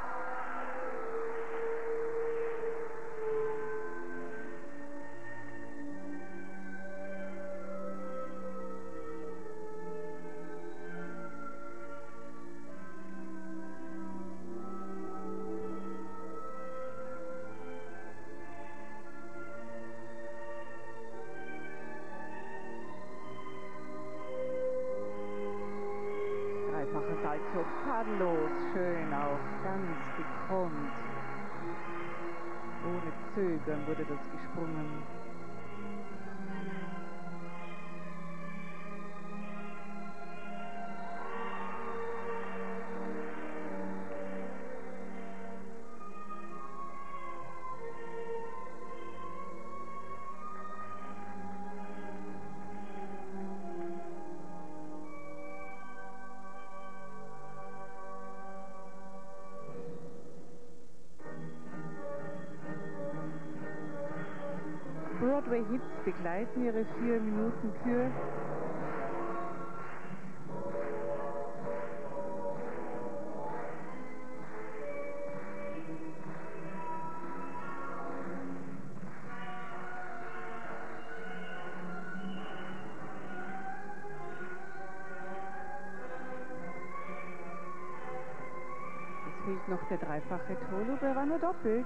Salto, tadellos, schön auch, ganz gekonnt. Ohne Zögern wurde das gesprungen. Speedway Hits begleiten ihre 4 Minuten Kür. Es fehlt noch der dreifache Tolup, er war nur doppelt.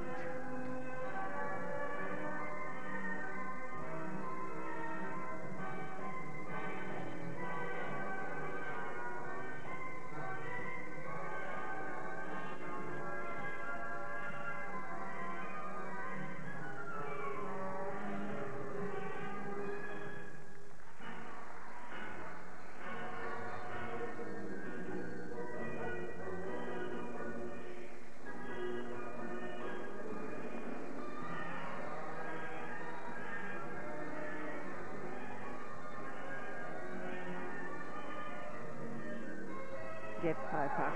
Jetzt dreifach.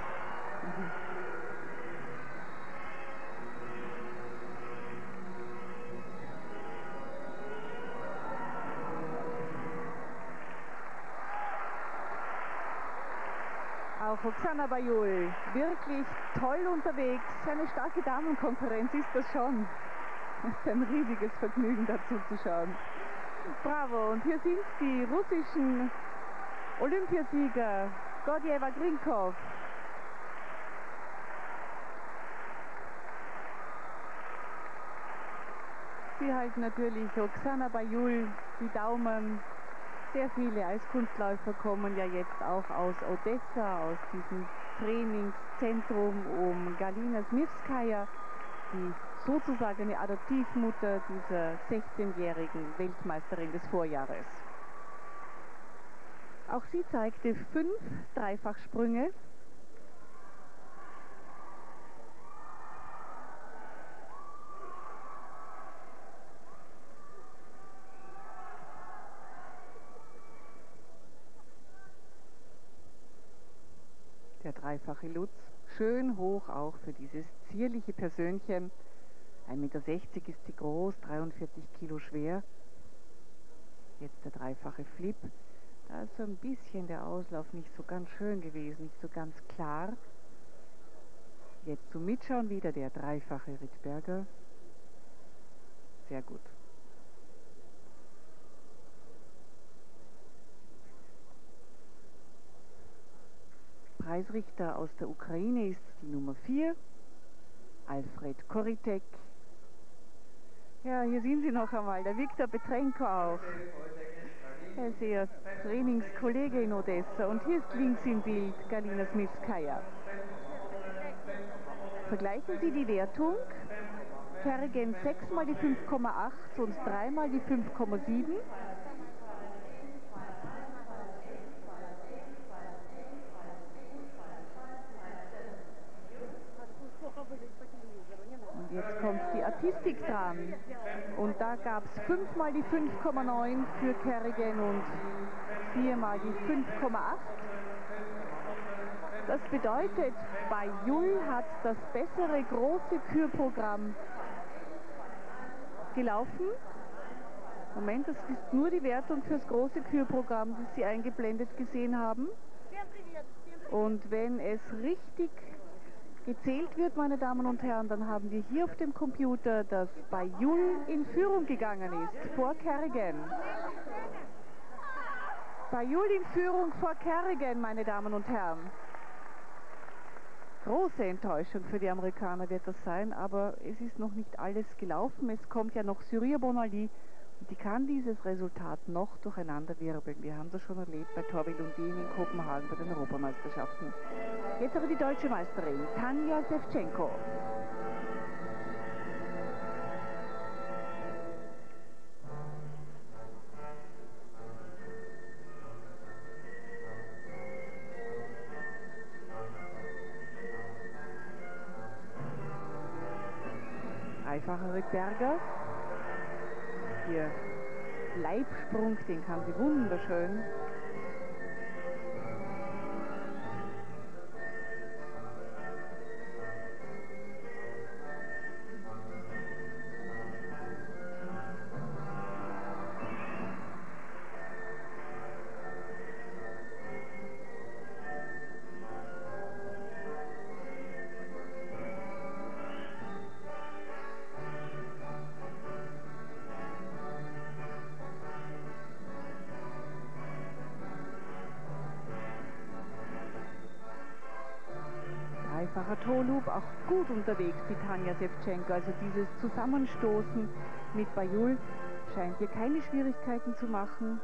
Auch Oksana Bajul, wirklich toll unterwegs. Eine starke Damenkonkurrenz ist das schon. Es ist ein riesiges Vergnügen, dazu zu schauen. Bravo, und hier sind die russischen Olympiasieger. Gordieva Grinkov. Sie halten natürlich Oksana Bajul die Daumen. Sehr viele Eiskunstläufer kommen ja jetzt auch aus Odessa, aus diesem Trainingszentrum um Galina Smilskaja, die sozusagen eine Adoptivmutter dieser 16-jährigen Weltmeisterin des Vorjahres. Auch sie zeigte 5 Dreifachsprünge. Der dreifache Lutz, schön hoch auch für dieses zierliche Persönchen. 1,60 Meter ist sie groß, 43 Kilo schwer. Jetzt der dreifache Flip. Da ist so ein bisschen der Auslauf nicht so ganz schön gewesen, nicht so ganz klar. Jetzt zum Mitschauen wieder der dreifache Rittberger. Sehr gut. Preisrichter aus der Ukraine ist die Nummer 4, Alfred Koritek. Ja, hier sehen Sie noch einmal, der Viktor Petrenko auch. Er ist Ihr Trainingskollege in Odessa. Und hier ist links im Bild Galina Smilskaja. Vergleichen Sie die Wertung. Kerrigan 6 mal die 5,8 und 3 mal die 5,7. Und jetzt kommt die Artistik dran. Und da gab es 5 mal die 5,9 für Kerrigan und 4 mal die 5,8. Das bedeutet, Bajul hat das bessere große Kürprogramm gelaufen. Moment, das ist nur die Wertung fürs große Kürprogramm, das Sie eingeblendet gesehen haben. Und wenn es richtig gezählt wird, meine Damen und Herren, dann haben wir hier auf dem Computer, dass Bajul in Führung gegangen ist, vor Kerrigan. Bajul in Führung vor Kerrigan, meine Damen und Herren. Große Enttäuschung für die Amerikaner wird das sein, aber es ist noch nicht alles gelaufen. Es kommt ja noch Surya Bonaly und die kann dieses Resultat noch durcheinander wirbeln. Wir haben das schon erlebt bei Torvill Lundin in Kopenhagen bei den Europameisterschaften. Jetzt aber die deutsche Meisterin, Tanja Sevchenko. Dreifacher Rittberger. Hier Leibsprung, den kann sie wunderschön. dreifacher Toe-Loop, auch gut unterwegs, die Tanja Sevchenko. Also dieses Zusammenstoßen mit Bajul scheint hier keine Schwierigkeiten zu machen.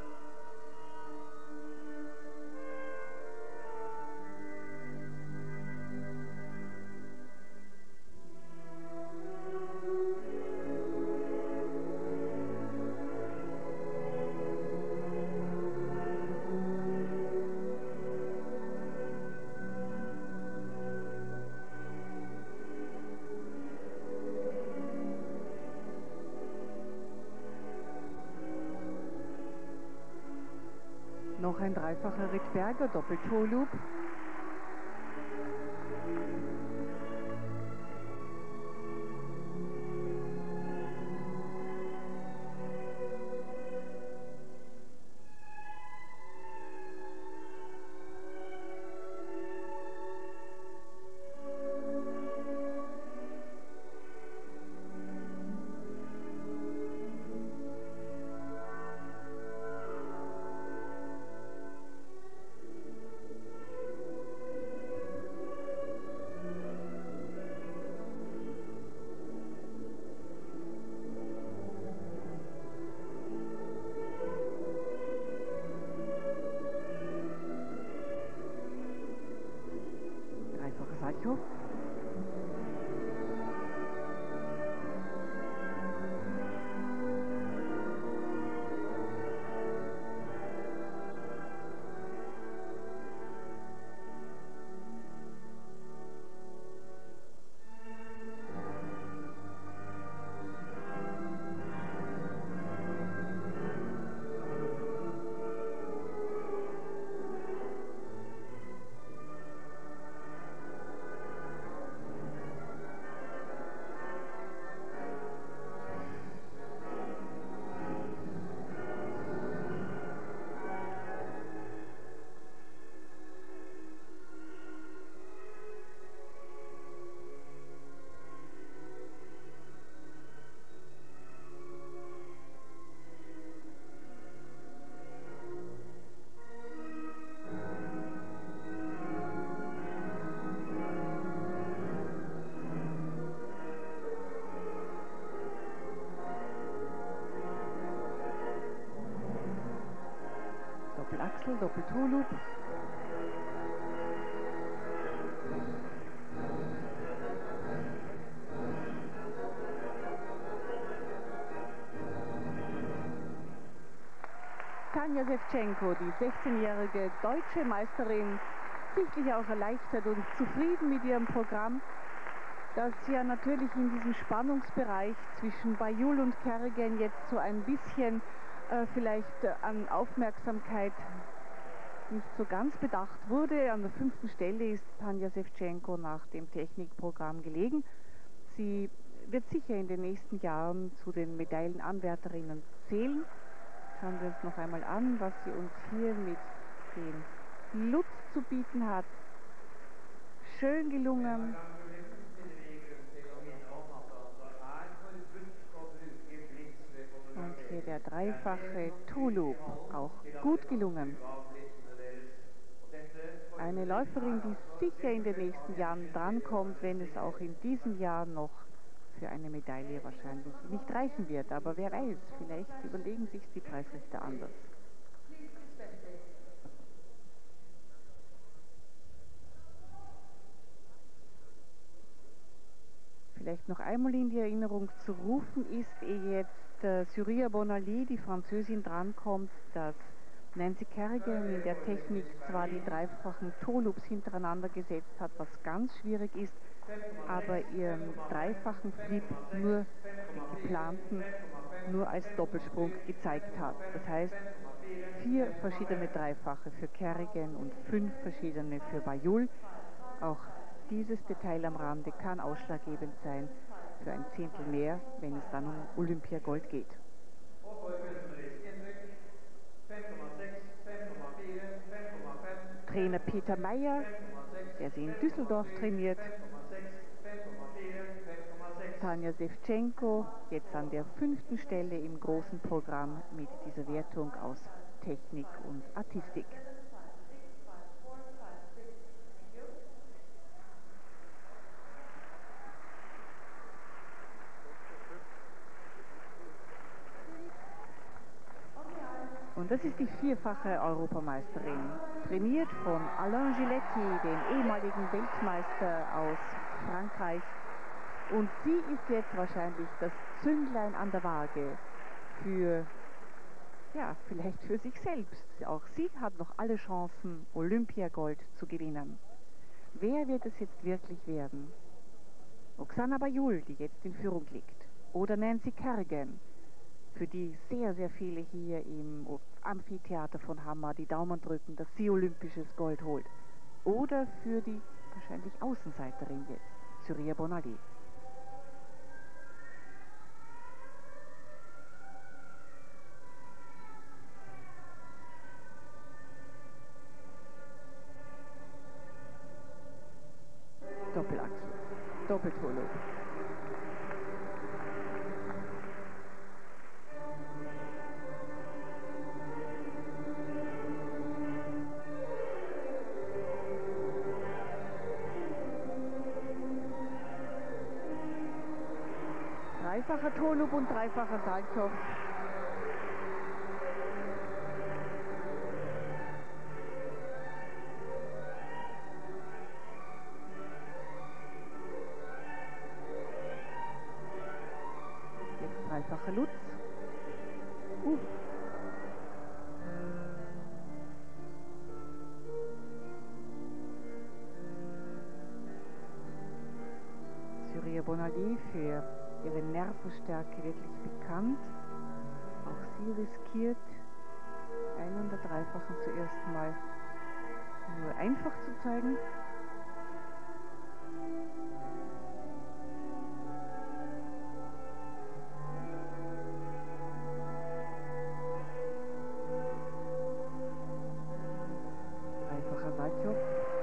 Noch ein dreifacher Rittberger Doppel-Toe-Loop. Salchow. Doppelachsel, Doppel-Toe-Loop. Tanja Sevchenko, die 16-jährige deutsche Meisterin, sichtlich auch erleichtert und zufrieden mit ihrem Programm, das ja natürlich in diesem Spannungsbereich zwischen Bajul und Kerrigan jetzt so ein bisschen vielleicht an Aufmerksamkeit nicht so ganz bedacht wurde. An der 5. Stelle ist Tanja Sevchenko nach dem Technikprogramm gelegen. Sie wird sicher in den nächsten Jahren zu den Medaillenanwärterinnen zählen. Schauen wir uns noch einmal an, was sie uns hier mit dem Lutz zu bieten hat. Schön gelungen. Und hier der dreifache Toe-Loop, auch gut gelungen. Eine Läuferin, die sicher in den nächsten Jahren drankommt, wenn es auch in diesem Jahr noch für eine Medaille wahrscheinlich nicht reichen wird. Aber wer weiß, vielleicht überlegen sich die Preisrichter anders. Vielleicht noch einmal in die Erinnerung zu rufen ist, ehe jetzt Surya Bonali, die Französin, drankommt, dass Nancy Kerrigan in der Technik zwar die dreifachen Toe-Loops hintereinander gesetzt hat, was ganz schwierig ist, aber ihren dreifachen Flip nur geplanten, nur als Doppelsprung gezeigt hat. Das heißt, 4 verschiedene Dreifache für Kerrigan und 5 verschiedene für Bajul. Auch dieses Detail am Rande kann ausschlaggebend sein für ein Zehntel mehr, wenn es dann um Olympiagold geht. Trainer Peter Meyer, der sie in Düsseldorf trainiert. Tanja Sevchenko jetzt an der 5. Stelle im großen Programm mit dieser Wertung aus Technik und Artistik. Das ist die vierfache Europameisterin, trainiert von Alain Giletti, dem ehemaligen Weltmeister aus Frankreich. Und sie ist jetzt wahrscheinlich das Zünglein an der Waage für, ja, vielleicht für sich selbst. Auch sie hat noch alle Chancen, Olympiagold zu gewinnen. Wer wird es jetzt wirklich werden? Oksana Bajul, die jetzt in Führung liegt. Oder Nancy Kerrigan, für die sehr, sehr viele hier im Amphitheater von Hammer die Daumen drücken, dass sie olympisches Gold holt. Oder für die wahrscheinlich Außenseiterin jetzt, Surya Bonaly. Doppelachsel, Doppelturlo. Dreifacher Tolub und dreifacher Salchow. Jetzt dreifacher Lutz. Surya Bonaly, für ihre Nervenstärke wirklich bekannt. Auch sie riskiert, einen der Dreifachen zuerst mal nur einfach zu zeigen. Dreifacher Salchow.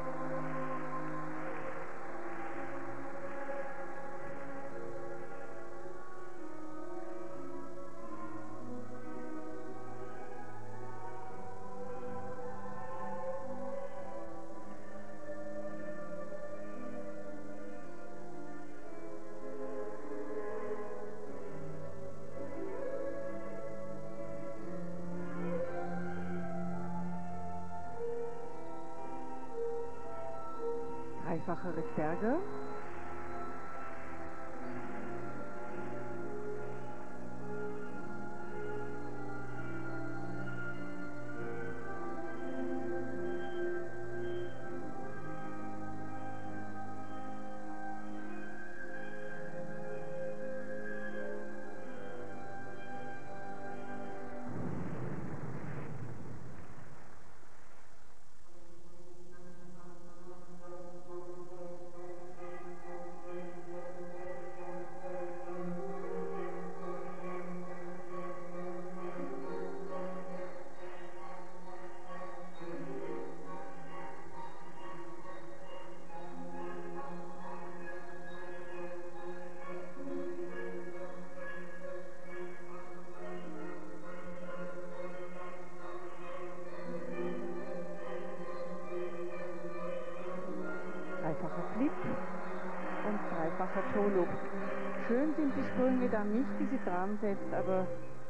Dreifacher Rittberger. Dreifacher Flip und dreifacher Toe-Loop. Schön sind die Sprünge dann nicht, die sie dran setzt, aber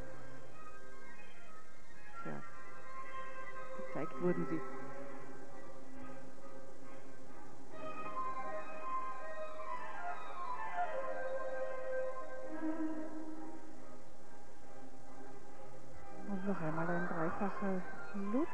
tja, gezeigt wurden sie. Und noch einmal ein dreifacher Lutz.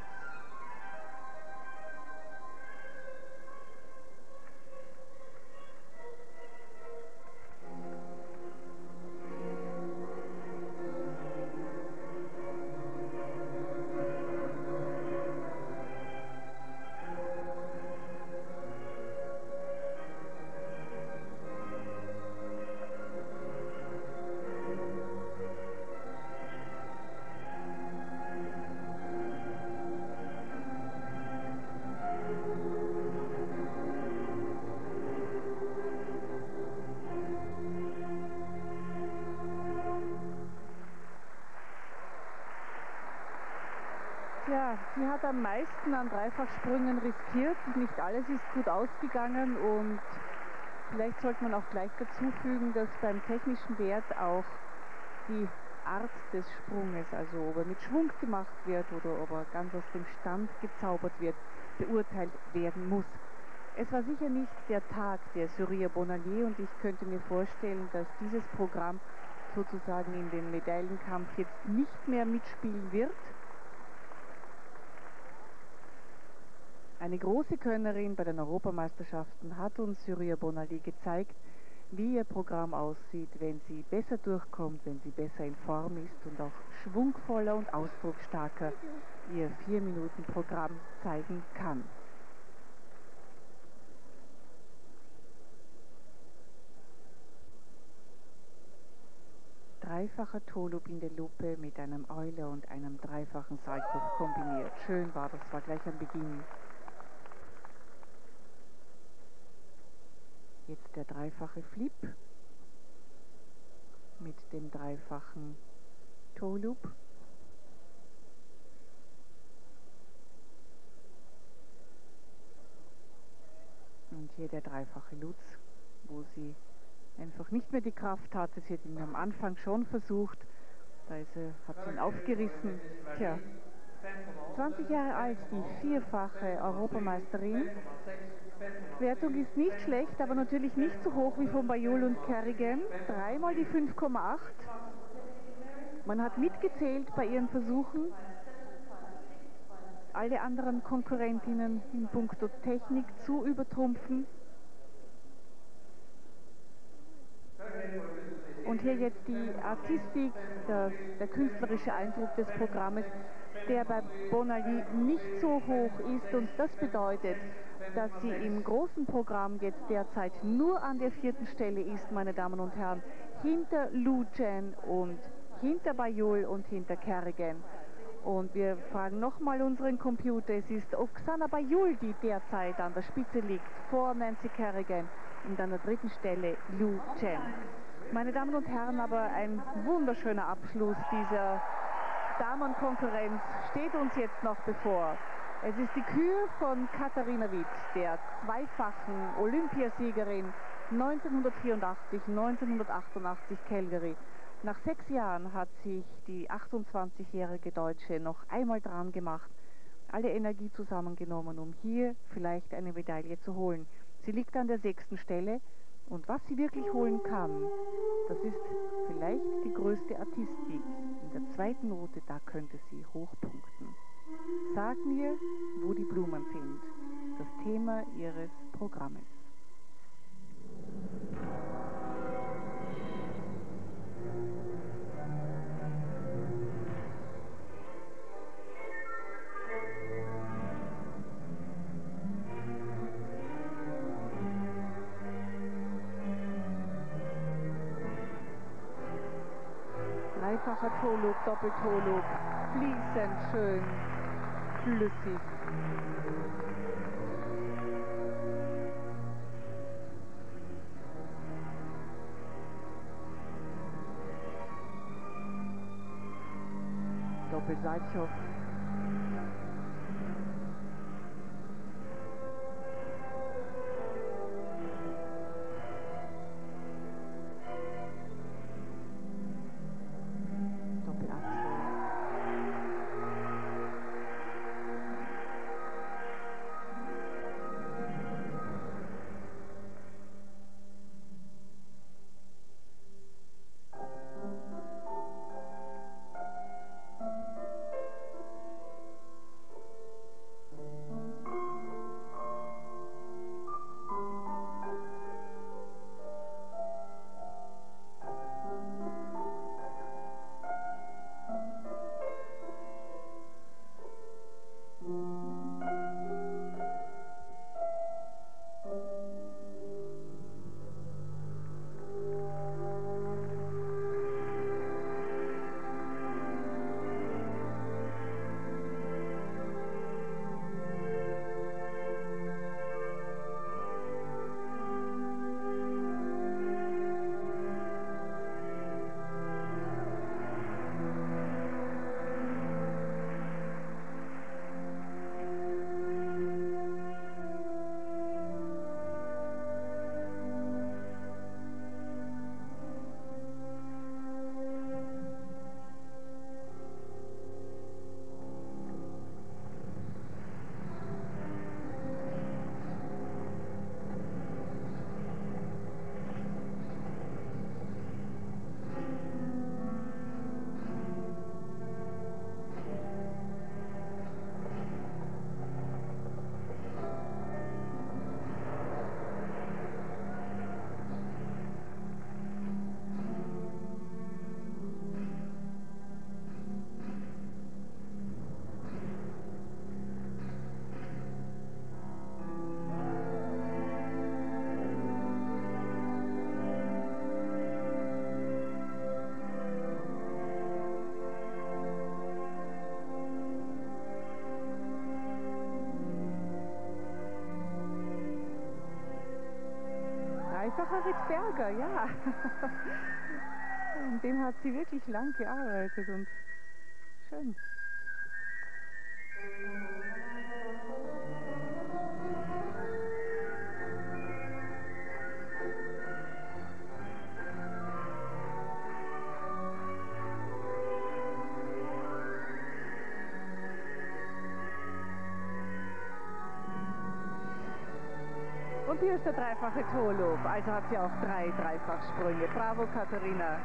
Ja, sie hat am meisten an Dreifachsprüngen riskiert. Nicht alles ist gut ausgegangen und vielleicht sollte man auch gleich dazu fügen, dass beim technischen Wert auch die Art des Sprunges, also ob er mit Schwung gemacht wird oder ob er ganz aus dem Stand gezaubert wird, beurteilt werden muss. Es war sicher nicht der Tag der Surya Bonaly und ich könnte mir vorstellen, dass dieses Programm sozusagen in den Medaillenkampf jetzt nicht mehr mitspielen wird. Eine große Könnerin bei den Europameisterschaften hat uns Surya Bonaly gezeigt, wie ihr Programm aussieht, wenn sie besser durchkommt, wenn sie besser in Form ist und auch schwungvoller und ausdrucksstarker ihr 4-Minuten-Programm zeigen kann. Dreifacher Toe-Loop in der Lupe mit einem Euler und einem dreifachen Salchow kombiniert. Schön war das, war gleich am Beginn. Jetzt der dreifache Flip mit dem dreifachen Toe-Loop. Und hier der dreifache Lutz, wo sie einfach nicht mehr die Kraft hatte. Sie hat ihn am Anfang schon versucht, da hat sie ihn aufgerissen. Tja, 20 Jahre alt, die vierfache Europameisterin. Wertung ist nicht schlecht, aber natürlich nicht so hoch wie von Bayul und Kerrigan. Dreimal die 5,8. Man hat mitgezählt bei ihren Versuchen. Alle anderen Konkurrentinnen in puncto Technik zu übertrumpfen. Und hier jetzt die Artistik, der künstlerische Eindruck des Programmes, der bei Bonaly nicht so hoch ist. Und das bedeutet, dass sie im großen Programm jetzt derzeit nur an der 4. Stelle ist, meine Damen und Herren, hinter Lu Chen und hinter Bayul und hinter Kerrigan. Und wir fragen nochmal unseren Computer, es ist Oksana Bayul, die derzeit an der Spitze liegt, vor Nancy Kerrigan und an der 3. Stelle Lu Chen. Meine Damen und Herren, aber ein wunderschöner Abschluss dieser Damenkonkurrenz steht uns jetzt noch bevor. Es ist die Kür von Katharina Witt, der zweifachen Olympiasiegerin 1984, 1988 Calgary. Nach 6 Jahren hat sich die 28-jährige Deutsche noch einmal dran gemacht, alle Energie zusammengenommen, um hier vielleicht eine Medaille zu holen. Sie liegt an der 6. Stelle und was sie wirklich holen kann, das ist vielleicht die größte Artistik. In der 2. Note, da könnte sie hochpunkten. Sag mir, wo die Blumen sind, das Thema ihres Programmes. Dreifacher Toe-Loop, Doppel-Toe-Loop, fließend schön, flüssig. Doppel-Salchow. dreifacher Rittberger, ja. An dem hat sie wirklich lang gearbeitet und schön. Und hier ist der dreifache Torlob, also hat sie auch 3 Dreifachsprünge. Bravo, Katharina.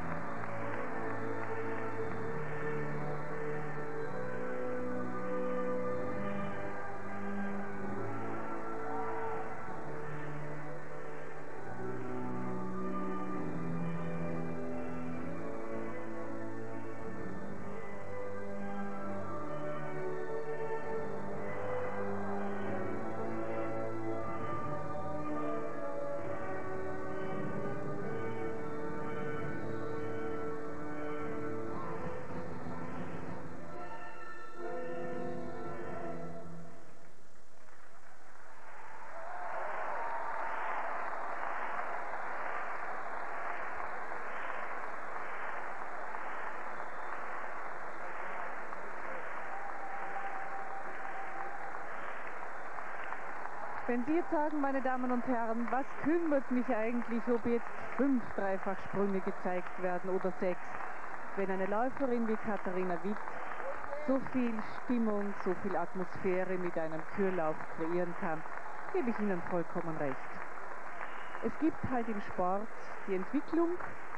Wenn Sie jetzt sagen, meine Damen und Herren, was kümmert mich eigentlich, ob jetzt 5 Dreifachsprünge gezeigt werden oder 6? Wenn eine Läuferin wie Katharina Witt so viel Stimmung, so viel Atmosphäre mit einem Kürlauf kreieren kann, gebe ich Ihnen vollkommen recht. Es gibt halt im Sport die Entwicklung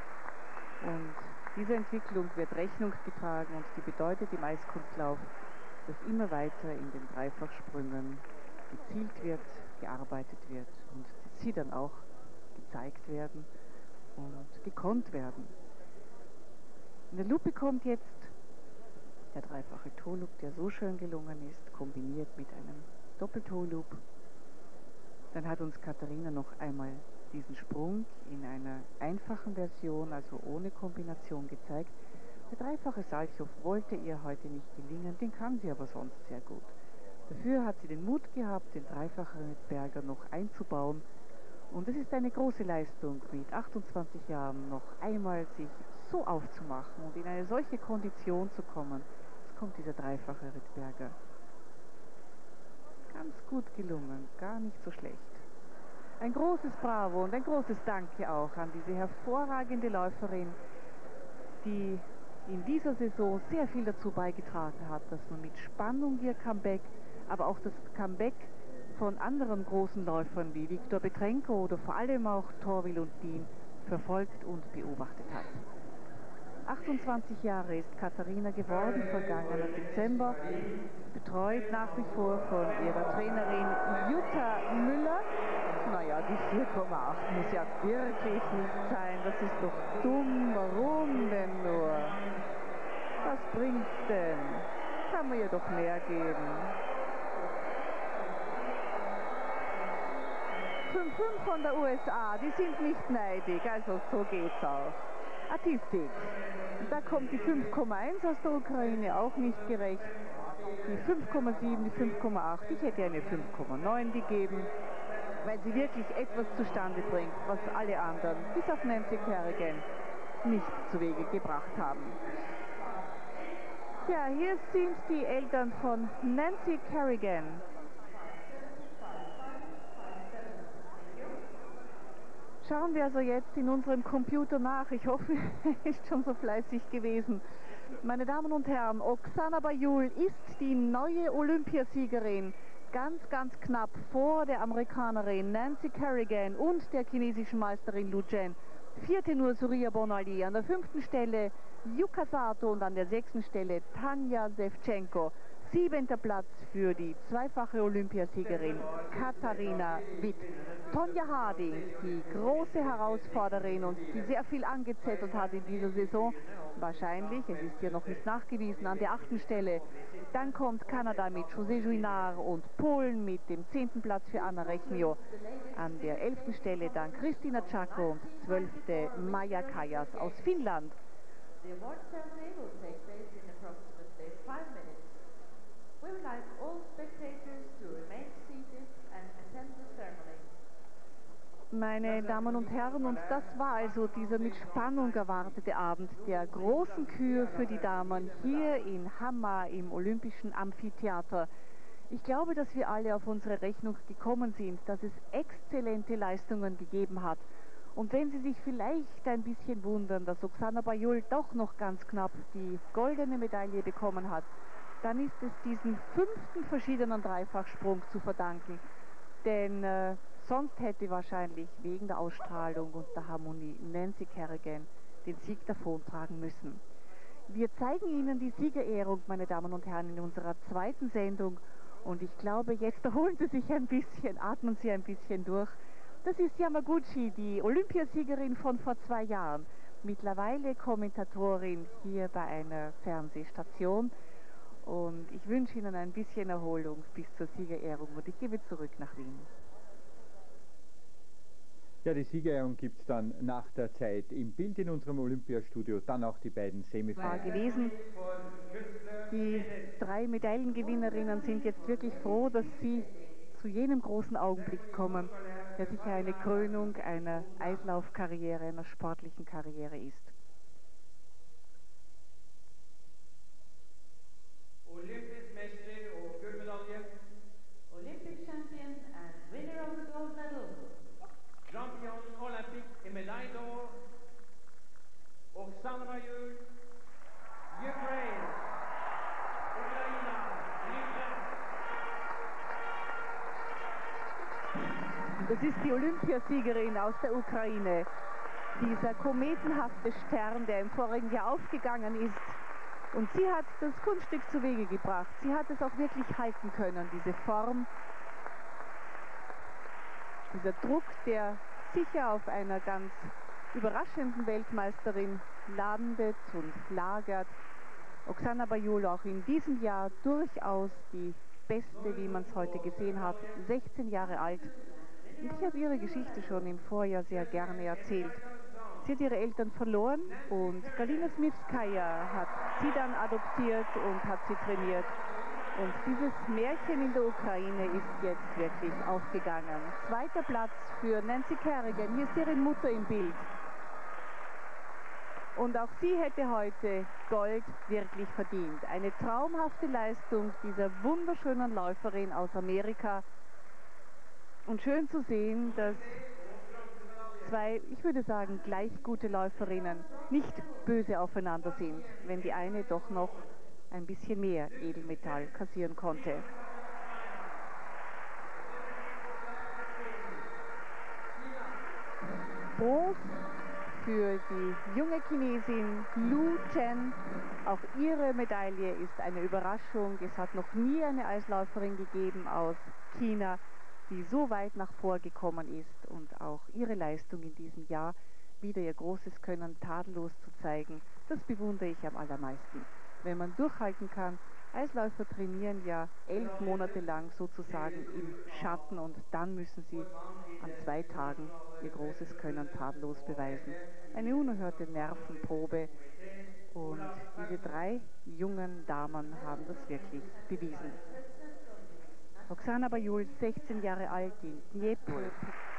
und dieser Entwicklung wird Rechnung getragen und die bedeutet im Eiskunstlauf, dass immer weiter in den Dreifachsprüngen gezielt wird, gearbeitet wird und sie dann auch gezeigt werden und gekonnt werden. In der Lupe kommt jetzt der dreifache Torloop, der so schön gelungen ist, kombiniert mit einem Doppeltorloop. Dann hat uns Katharina noch einmal diesen Sprung in einer einfachen Version, also ohne Kombination, gezeigt. Der dreifache Salchow wollte ihr heute nicht gelingen, den kann sie aber sonst sehr gut. Dafür hat sie den Mut gehabt, den dreifachen Rittberger noch einzubauen. Und es ist eine große Leistung, mit 28 Jahren noch einmal sich so aufzumachen und in eine solche Kondition zu kommen. Jetzt kommt dieser dreifache Rittberger. Ganz gut gelungen, gar nicht so schlecht. Ein großes Bravo und ein großes Danke auch an diese hervorragende Läuferin, die in dieser Saison sehr viel dazu beigetragen hat, dass man mit Spannung ihr Comeback, aber auch das Comeback von anderen großen Läufern wie Viktor Petrenko oder vor allem auch Thorwil Lundin verfolgt und beobachtet hat. 28 Jahre ist Katharina geworden, vergangenen Dezember, betreut nach wie vor von ihrer Trainerin Jutta Müller. Naja, die 4,8 muss ja wirklich nicht sein, das ist doch dumm, warum denn nur? Was bringt's denn? Kann man ihr doch mehr geben. 5,5 von der USA, die sind nicht neidig, also so geht's auch. Artistik. Da kommt die 5,1 aus der Ukraine, auch nicht gerecht. Die 5,7, die 5,8, ich hätte eine 5,9 gegeben, weil sie wirklich etwas zustande bringt, was alle anderen, bis auf Nancy Kerrigan, nicht zu Wege gebracht haben. Ja, hier sind die Eltern von Nancy Kerrigan. Schauen wir also jetzt in unserem Computer nach. Ich hoffe, er ist schon so fleißig gewesen. Meine Damen und Herren, Oksana Bajul ist die neue Olympiasiegerin. Ganz, ganz knapp vor der Amerikanerin Nancy Kerrigan und der chinesischen Meisterin Lu Jen. 4. nur Surya Bonali, an der 5. Stelle Yuka Sato und an der 6. Stelle Tanja Sevchenko. 7. Platz für die zweifache Olympiasiegerin Katharina Witt. Tonja Harding, die große Herausforderin und die sehr viel angezettelt hat in dieser Saison. Wahrscheinlich, es ist hier noch nicht nachgewiesen, an der 8. Stelle. Dann kommt Kanada mit José Juinard und Polen mit dem 10. Platz für Anna Rechnio. An der 11. Stelle dann Kristina Tschako und 12. Maja Kajas aus Finnland. The award ceremony will take place in approximately 5 minutes. We would like all spectators to remain seated and attend the ceremony. Meine Damen und Herren, und das war also dieser mit Spannung erwartete Abend der großen Kür für die Damen hier in Hamar im Olympischen Amphitheater. Ich glaube, dass wir alle auf unsere Rechnung gekommen sind, dass es exzellente Leistungen gegeben hat. Und wenn Sie sich vielleicht ein bisschen wundern, dass Oksana Bajul doch noch ganz knapp die goldene Medaille bekommen hat, dann ist es diesen 5. verschiedenen Dreifachsprung zu verdanken. Denn sonst hätte wahrscheinlich wegen der Ausstrahlung und der Harmonie Nancy Kerrigan den Sieg davontragen müssen. Wir zeigen Ihnen die Siegerehrung, meine Damen und Herren, in unserer zweiten Sendung. Und ich glaube, jetzt erholen Sie sich ein bisschen, atmen Sie ein bisschen durch. Das ist Yamaguchi, die Olympiasiegerin von vor 2 Jahren. Mittlerweile Kommentatorin hier bei einer Fernsehstation. Und ich wünsche Ihnen ein bisschen Erholung bis zur Siegerehrung und ich gebe zurück nach Wien. Ja, die Siegerehrung gibt es dann nach der Zeit im Bild in unserem Olympiastudio, dann auch die beiden Semifinals. War gewesen. Die 3 Medaillengewinnerinnen sind jetzt wirklich froh, dass sie zu jenem großen Augenblick kommen, der sicher eine Krönung einer Eislaufkarriere, einer sportlichen Karriere ist. Olympic champion and winner of the gold medal. Champion olympique et médaille d'or, Oksana Bajul, Ukraine. Das ist die Olympiasiegerin aus der Ukraine. Dieser kometenhafte Stern, der im vorigen Jahr aufgegangen ist. Und sie hat das Kunststück zu Wege gebracht. Sie hat es auch wirklich halten können, diese Form. Dieser Druck, der sicher auf einer ganz überraschenden Weltmeisterin landet und lagert. Oksana Bajul auch in diesem Jahr durchaus die beste, wie man es heute gesehen hat, 16 Jahre alt. Und ich habe ihre Geschichte schon im Vorjahr sehr gerne erzählt. Sie hat ihre Eltern verloren und Galina Smilskaya hat sie dann adoptiert und hat sie trainiert. Und dieses Märchen in der Ukraine ist jetzt wirklich aufgegangen. 2. Platz für Nancy Kerrigan. Hier ist ihre Mutter im Bild. Und auch sie hätte heute Gold wirklich verdient. Eine traumhafte Leistung dieser wunderschönen Läuferin aus Amerika. Und schön zu sehen, dass 2, ich würde sagen, gleich gute Läuferinnen nicht böse aufeinander sind, wenn die eine doch noch ein bisschen mehr Edelmetall kassieren konnte. Bronze für die junge Chinesin Lu Chen. Auch ihre Medaille ist eine Überraschung. Es hat noch nie eine Eisläuferin gegeben aus China, die so weit nach vorgekommen ist und auch ihre Leistung in diesem Jahr wieder ihr großes Können tadellos zu zeigen, das bewundere ich am allermeisten. Wenn man durchhalten kann, Eisläufer trainieren ja 11 Monate lang sozusagen im Schatten und dann müssen sie an 2 Tagen ihr großes Können tadellos beweisen. Eine unerhörte Nervenprobe und diese 3 jungen Damen haben das wirklich bewiesen. Oksana Bajul, 16 Jahre alt, in Dnipro